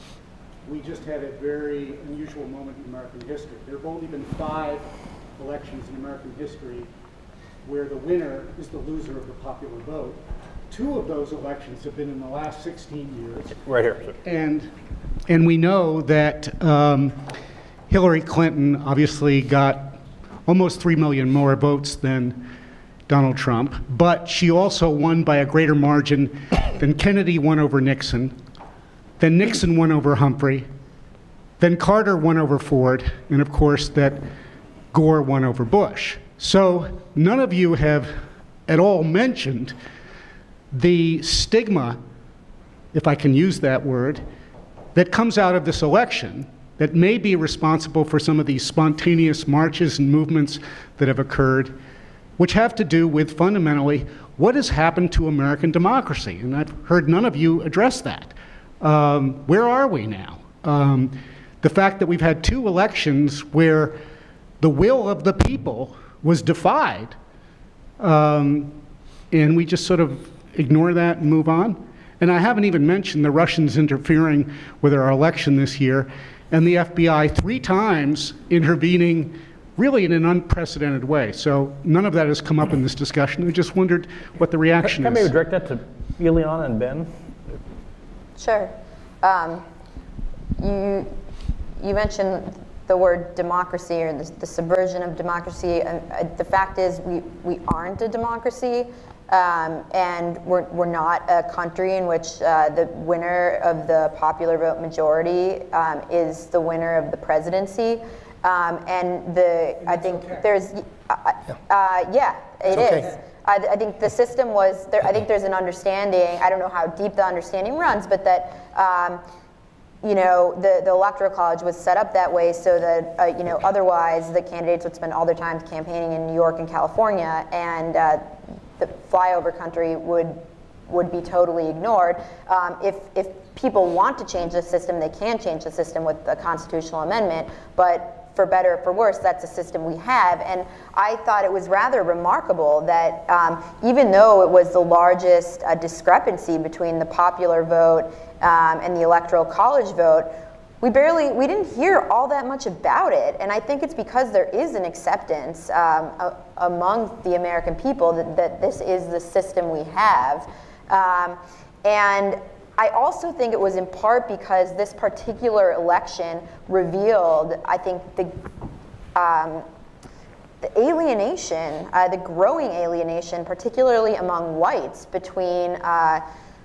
we just had a very unusual moment in American history. There have only been five elections in American history where the winner is the loser of the popular vote. Two of those elections have been in the last sixteen years. Right here. And, and we know that um, Hillary Clinton obviously got almost three million more votes than Donald Trump, but she also won by a greater margin than Kennedy won over Nixon, then Nixon won over Humphrey, then Carter won over Ford, and of course that Gore won over Bush. So none of you have at all mentioned the stigma, if I can use that word, that comes out of this election that may be responsible for some of these spontaneous marches and movements that have occurred, which have to do with fundamentally what has happened to American democracy. And I've heard none of you address that. Um, where are we now? Um, the fact that we've had two elections where the will of the people was defied, um, and we just sort of ignore that and move on. And I haven't even mentioned the Russians interfering with our election this year, and the F B I three times intervening really in an unprecedented way. So none of that has come up in this discussion. I just wondered what the reaction Can I is. maybe direct that to Eliana and Ben? Sure. Um, you, you mentioned the word democracy, or the, the subversion of democracy. And uh, the fact is we, we aren't a democracy. Um, and we're, we're not a country in which uh, the winner of the popular vote majority um, is the winner of the presidency. Um, and the and I think okay. there's, uh, uh, yeah, it it's is. Okay. I, I think the system was, there, I think there's an understanding, I don't know how deep the understanding runs, but that, um, you know, the, the Electoral College was set up that way so that, uh, you know, otherwise the candidates would spend all their time campaigning in New York and California, and uh, the flyover country would would be totally ignored. Um, if, if people want to change the system, they can change the system with a constitutional amendment, but for better or for worse, that's a system we have. And I thought it was rather remarkable that um, even though it was the largest uh, discrepancy between the popular vote um, and the Electoral College vote, we barely, we didn't hear all that much about it. And I think it's because there is an acceptance um, a, among the American people that, that this is the system we have. Um, and I also think it was in part because this particular election revealed, I think, the, um, the alienation, uh, the growing alienation, particularly among whites, between uh,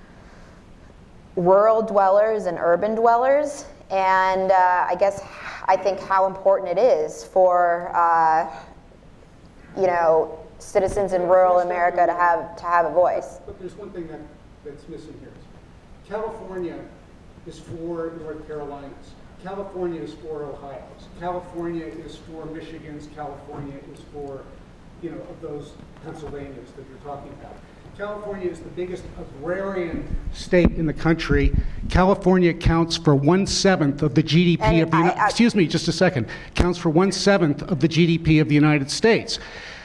rural dwellers and urban dwellers. And uh, I guess I think how important it is for uh, you know, citizens in rural America to have to have a voice. But there's one thing that, that's missing here. California is for North Carolinas. California is for Ohio's. California is for Michigan's. California is for, you know, of those Pennsylvanias that you're talking about. California is the biggest agrarian state in the country. California counts for one seventh of the G D P And of the. I, I, excuse me, just a second. Counts for one seventh of the G D P of the United States.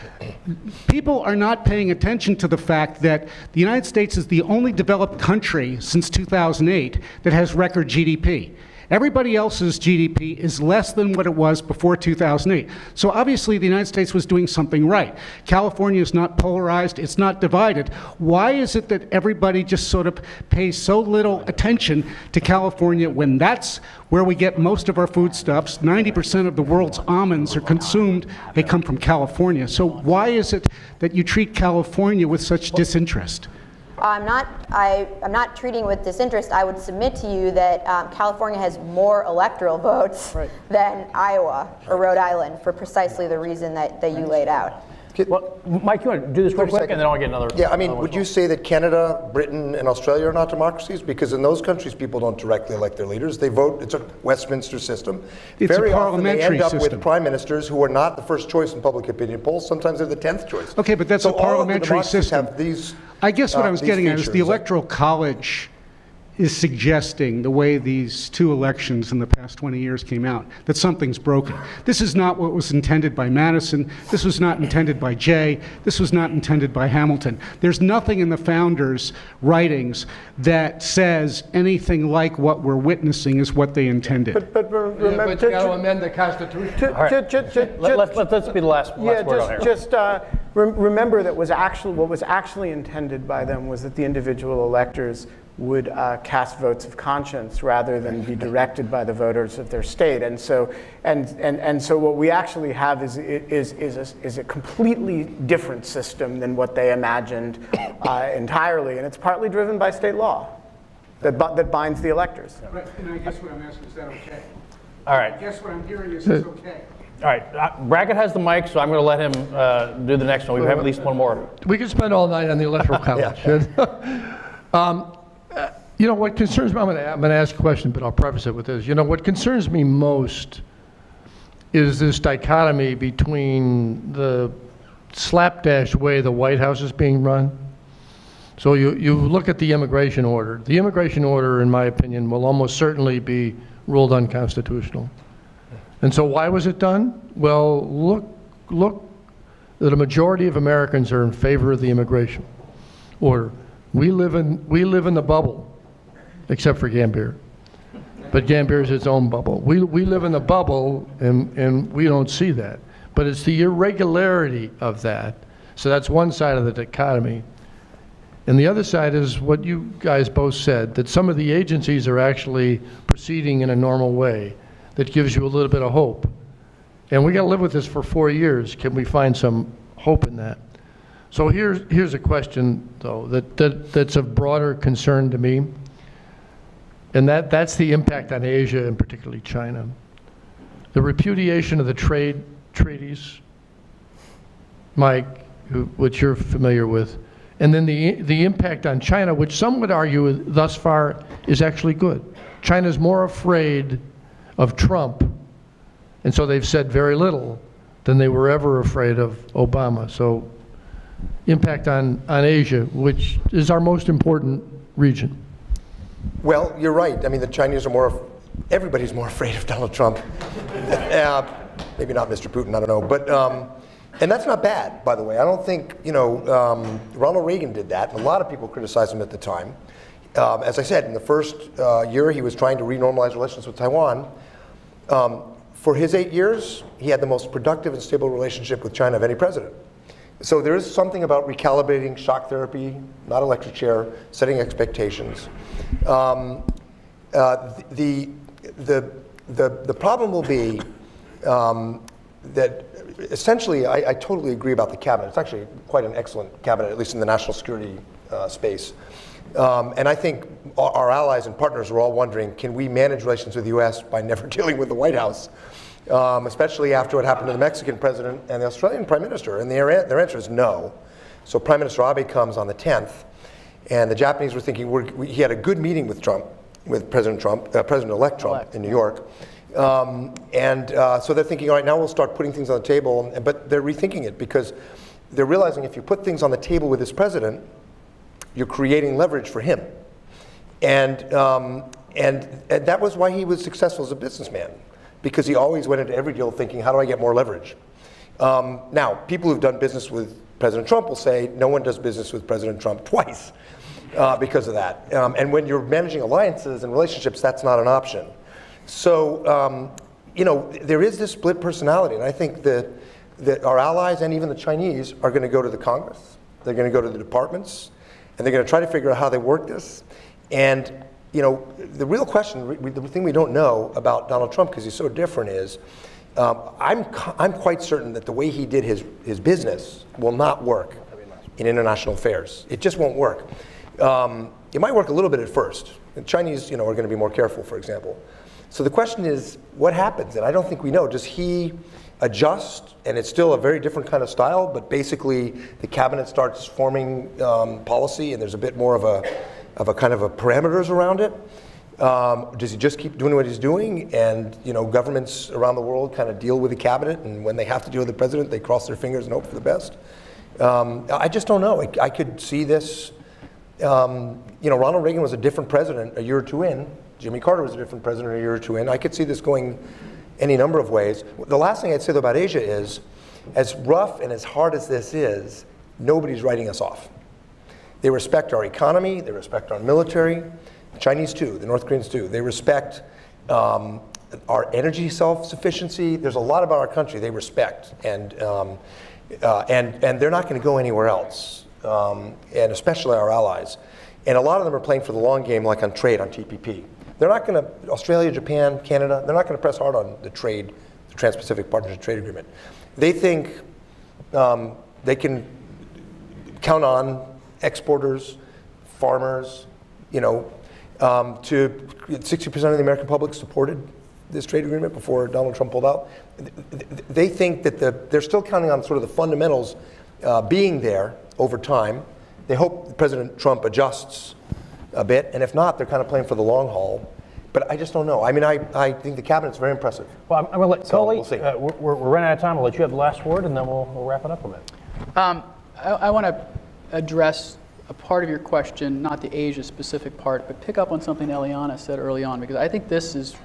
People are not paying attention to the fact that the United States is the only developed country since two thousand eight that has record G D P. Everybody else's G D P is less than what it was before two thousand eight. So obviously the United States was doing something right. California is not polarized, it's not divided. Why is it that everybody just sort of pays so little attention to California when that's where we get most of our foodstuffs? ninety percent of the world's almonds are consumed, they come from California. So why is it that you treat California with such disinterest? I'm not, I, I'm not treating with disinterest. I would submit to you that um, California has more electoral votes right. than Iowa or Rhode Island for precisely the reason that, that you laid out. Well, Mike, you want to do this real quick, and then I'll get another. Yeah, I mean, would you say that Canada, Britain, and Australia are not democracies? Because in those countries, people don't directly elect their leaders. They vote. It's a Westminster system. It's Very a often they end up system. with prime ministers who are not the first choice in public opinion polls. Sometimes they're the tenth choice. Okay, but that's so a parliamentary all of the system. Have these, I guess what uh, I was getting at is the features. Electoral College is suggesting, the way these two elections in the past twenty years came out, that something's broken. This is not what was intended by Madison. This was not intended by Jay. This was not intended by Hamilton. There's nothing in the founders' writings that says anything like what we're witnessing is what they intended. But, but remember, yeah, but you got to amend the Constitution. To, right. to, to, to, let, let, let, let's be the last, last yeah, word just, on here. just uh, re remember that was actually, what was actually intended by them was that the individual electors would uh, cast votes of conscience rather than be directed by the voters of their state. And so, and, and, and so what we actually have is, is, is, a, is a completely different system than what they imagined uh, entirely. And it's partly driven by state law that, that binds the electors. Right, and I guess what I'm asking, is that okay? All right. I guess what I'm hearing is it's okay. All right, uh, Brackett has the mic, so I'm going to let him uh, do the next one. We have at least one more. We could spend all night on the Electoral College. um, uh, you know, what concerns me, I'm going to I'm going to ask a question, but I'll preface it with this. You know, what concerns me most is this dichotomy between the slapdash way the White House is being run. So you, you look at the immigration order. The immigration order, in my opinion, will almost certainly be ruled unconstitutional. And so why was it done? Well, look, look that a majority of Americans are in favor of the immigration order. We live in, we live in the bubble, except for Gambier. But Gambier is its own bubble. We, we live in the bubble, and, and we don't see that. But it's the irregularity of that. So that's one side of the dichotomy. And the other side is what you guys both said, that some of the agencies are actually proceeding in a normal way that gives you a little bit of hope. And we got to live with this for four years. Can we find some hope in that? So here's, here's a question, though, that, that, that's of broader concern to me, and that, that's the impact on Asia and particularly China. The repudiation of the trade treaties, Mike, who, which you're familiar with, and then the, the impact on China, which some would argue thus far is actually good. China's more afraid of Trump, and so they've said very little, than they were ever afraid of Obama. So impact on, on Asia, which is our most important region. Well, you're right. I mean, the Chinese are more, everybody's more afraid of Donald Trump. uh, maybe not Mister Putin, I don't know. But, um, and that's not bad, by the way. I don't think, you know, um, Ronald Reagan did that, and a lot of people criticized him at the time. Um, as I said, in the first uh, year, he was trying to re-normalize relations with Taiwan. Um, for his eight years, he had the most productive and stable relationship with China of any president. So there is something about recalibrating, shock therapy, not electric chair, setting expectations. Um, uh, the, the, the, the problem will be um, that essentially, I, I totally agree about the cabinet. It's actually quite an excellent cabinet, at least in the national security uh, space. Um, and I think our, our allies and partners are all wondering, can we manage relations with the U S by never dealing with the White House? Um, especially after what happened to the Mexican president and the Australian prime minister. And their, their answer is no. So Prime Minister Abe comes on the tenth, and the Japanese were thinking, we're, we, he had a good meeting with Trump, with President Trump, uh, President-elect Trump Elect. in New York. Um, and uh, so they're thinking, all right, now we'll start putting things on the table. But they're rethinking it because they're realizing if you put things on the table with this president, you're creating leverage for him. And, um, and, and that was why he was successful as a businessman, because he always went into every deal thinking, how do I get more leverage? Um, now, people who've done business with President Trump will say, no one does business with President Trump twice uh, because of that. Um, and when you're managing alliances and relationships, that's not an option. So, um, you know, there is this split personality, and I think that, that our allies and even the Chinese are going to go to the Congress, they're going to go to the departments, and they're going to try to figure out how they work this. And, you know, the real question, the thing we don't know about Donald Trump, because he's so different, is um, I'm, I'm quite certain that the way he did his, his business will not work in international affairs. It just won't work. Um, it might work a little bit at first. The Chinese, you know, are going to be more careful, for example. So the question is, what happens? And I don't think we know. Does he adjust? And it's still a very different kind of style, but basically the cabinet starts forming um, policy, and there's a bit more of a, of a kind of a parameters around it. Um, does he just keep doing what he's doing? And, you know, governments around the world kind of deal with the cabinet, and when they have to deal with the president, they cross their fingers and hope for the best. Um, I just don't know. I, I could see this. Um, you know, Ronald Reagan was a different president a year or two in. Jimmy Carter was a different president a year or two in. I could see this going any number of ways. The last thing I'd say though about Asia is, as rough and as hard as this is, nobody's writing us off. They respect our economy, they respect our military, the Chinese too, the North Koreans too. They respect um, our energy self-sufficiency. There's a lot about our country they respect, and, um, uh, and, and they're not going to go anywhere else, um, and especially our allies. And a lot of them are playing for the long game, like on trade, on T P P. They're not going to, Australia, Japan, Canada, they're not going to press hard on the trade, the Trans-Pacific Partnership Trade Agreement. They think um, they can count on exporters, farmers, you know, um, to sixty percent of the American public supported this trade agreement before Donald Trump pulled out. They think that the, they're still counting on sort of the fundamentals uh, being there over time. They hope President Trump adjusts a bit, and if not, they're kind of playing for the long haul. But I just don't know. I mean, I, I think the cabinet's very impressive. Well, I'm, I'm going to let Cully, we'll see. uh, we're, we're running out of time. I'll let you have the last word, and then we'll, we'll wrap it up a bit. Um, I, I want to address a part of your question, not the Asia-specific part, but pick up on something Eliana said early on, because I think this is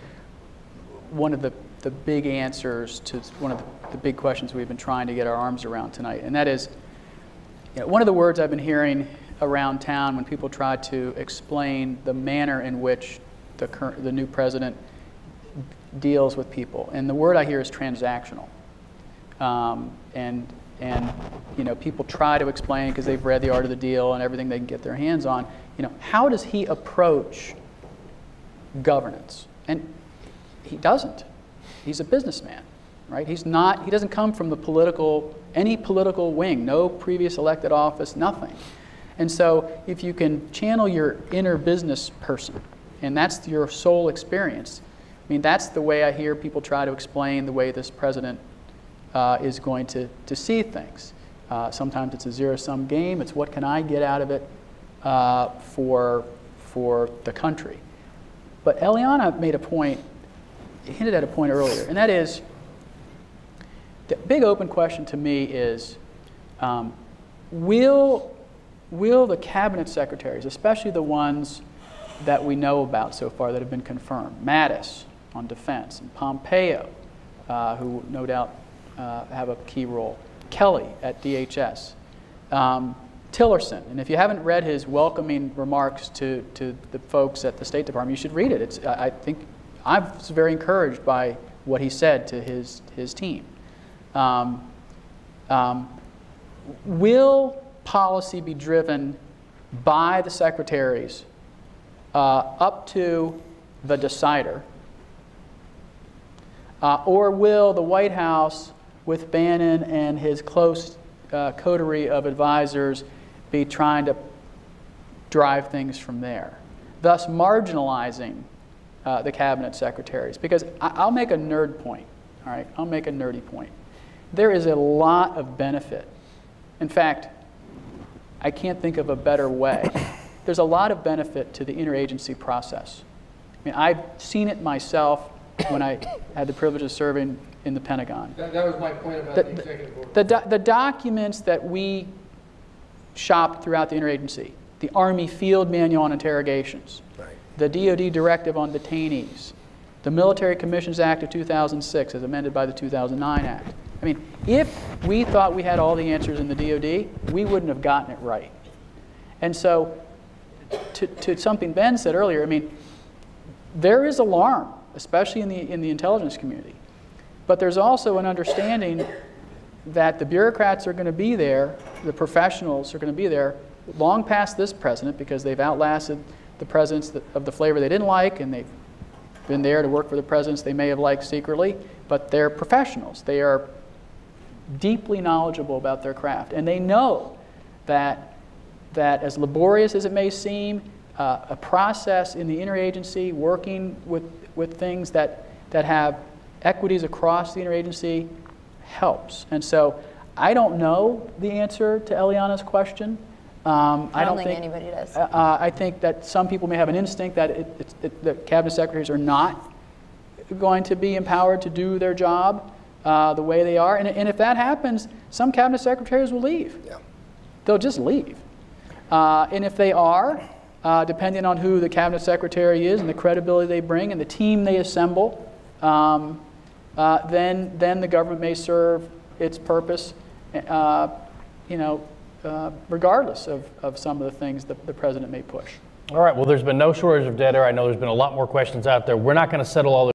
one of the, the big answers to one of the, the big questions we've been trying to get our arms around tonight, and that is, you know, one of the words I've been hearing around town when people try to explain the manner in which the, current, the new president deals with people. And the word I hear is transactional. Um, and, and you know, people try to explain, because they've read The Art of the Deal and everything they can get their hands on, you know, how does he approach governance? And he doesn't. He's a businessman. right? He's not, he doesn't come from the political, any political wing, no previous elected office, nothing. And so if you can channel your inner business person, and that's your sole experience, I mean, that's the way I hear people try to explain the way this president uh, is going to, to see things. Uh, sometimes it's a zero-sum game. It's what can I get out of it uh, for, for the country. But Eliana made a point, hinted at a point earlier, and that is, the big open question to me is, um, will, will the cabinet secretaries, especially the ones that we know about so far that have been confirmed, Mattis on defense, and Pompeo, uh, who no doubt uh, have a key role, Kelly at D H S, um, Tillerson, and if you haven't read his welcoming remarks to, to the folks at the State Department, you should read it. It's, I think I was very encouraged by what he said to his, his team. Um, um, will policy be driven by the secretaries uh, up to the decider, uh, or will the White House, with Bannon and his close uh, coterie of advisors, be trying to drive things from there, thus marginalizing uh, the cabinet secretaries? Because I I'll make a nerd point, all right? I'll make a nerdy point. There is a lot of benefit. In fact, I can't think of a better way. There's a lot of benefit to the interagency process. I mean, I've seen it myself when I had the privilege of serving in the Pentagon. That, that was my point about The, the executive order. the, do, the documents that we shopped throughout the interagency, the Army Field Manual on Interrogations, right. the D O D Directive on Detainees, the Military Commissions Act of two thousand six as amended by the two thousand nine Act. I mean, if we thought we had all the answers in the D O D, we wouldn't have gotten it right. And so, to, to something Ben said earlier, I mean, there is alarm, especially in the, in the intelligence community. But there's also an understanding that the bureaucrats are going to be there, the professionals are going to be there long past this president, because they've outlasted the presidents that, of the flavor they didn't like, and they've been there to work for the presidents they may have liked secretly, but they're professionals. They are deeply knowledgeable about their craft, and they know that, that as laborious as it may seem, uh, a process in the interagency, working with, with things that, that have equities across the interagency, helps. And so I don't know the answer to Eliana's question. Um, I, don't I don't think, think anybody does. Uh, I think that some people may have an instinct that it, it, it, the cabinet secretaries are not going to be empowered to do their job uh, the way they are. And, and if that happens, some cabinet secretaries will leave. Yeah. They'll just leave. Uh, and if they are, uh, depending on who the cabinet secretary is and the credibility they bring and the team they assemble, um, uh, then, then the government may serve its purpose, uh, you know, Uh, regardless of, of some of the things that the president may push. All right, well, there's been no shortage of dead air. I know there's been a lot more questions out there. We're not going to settle all the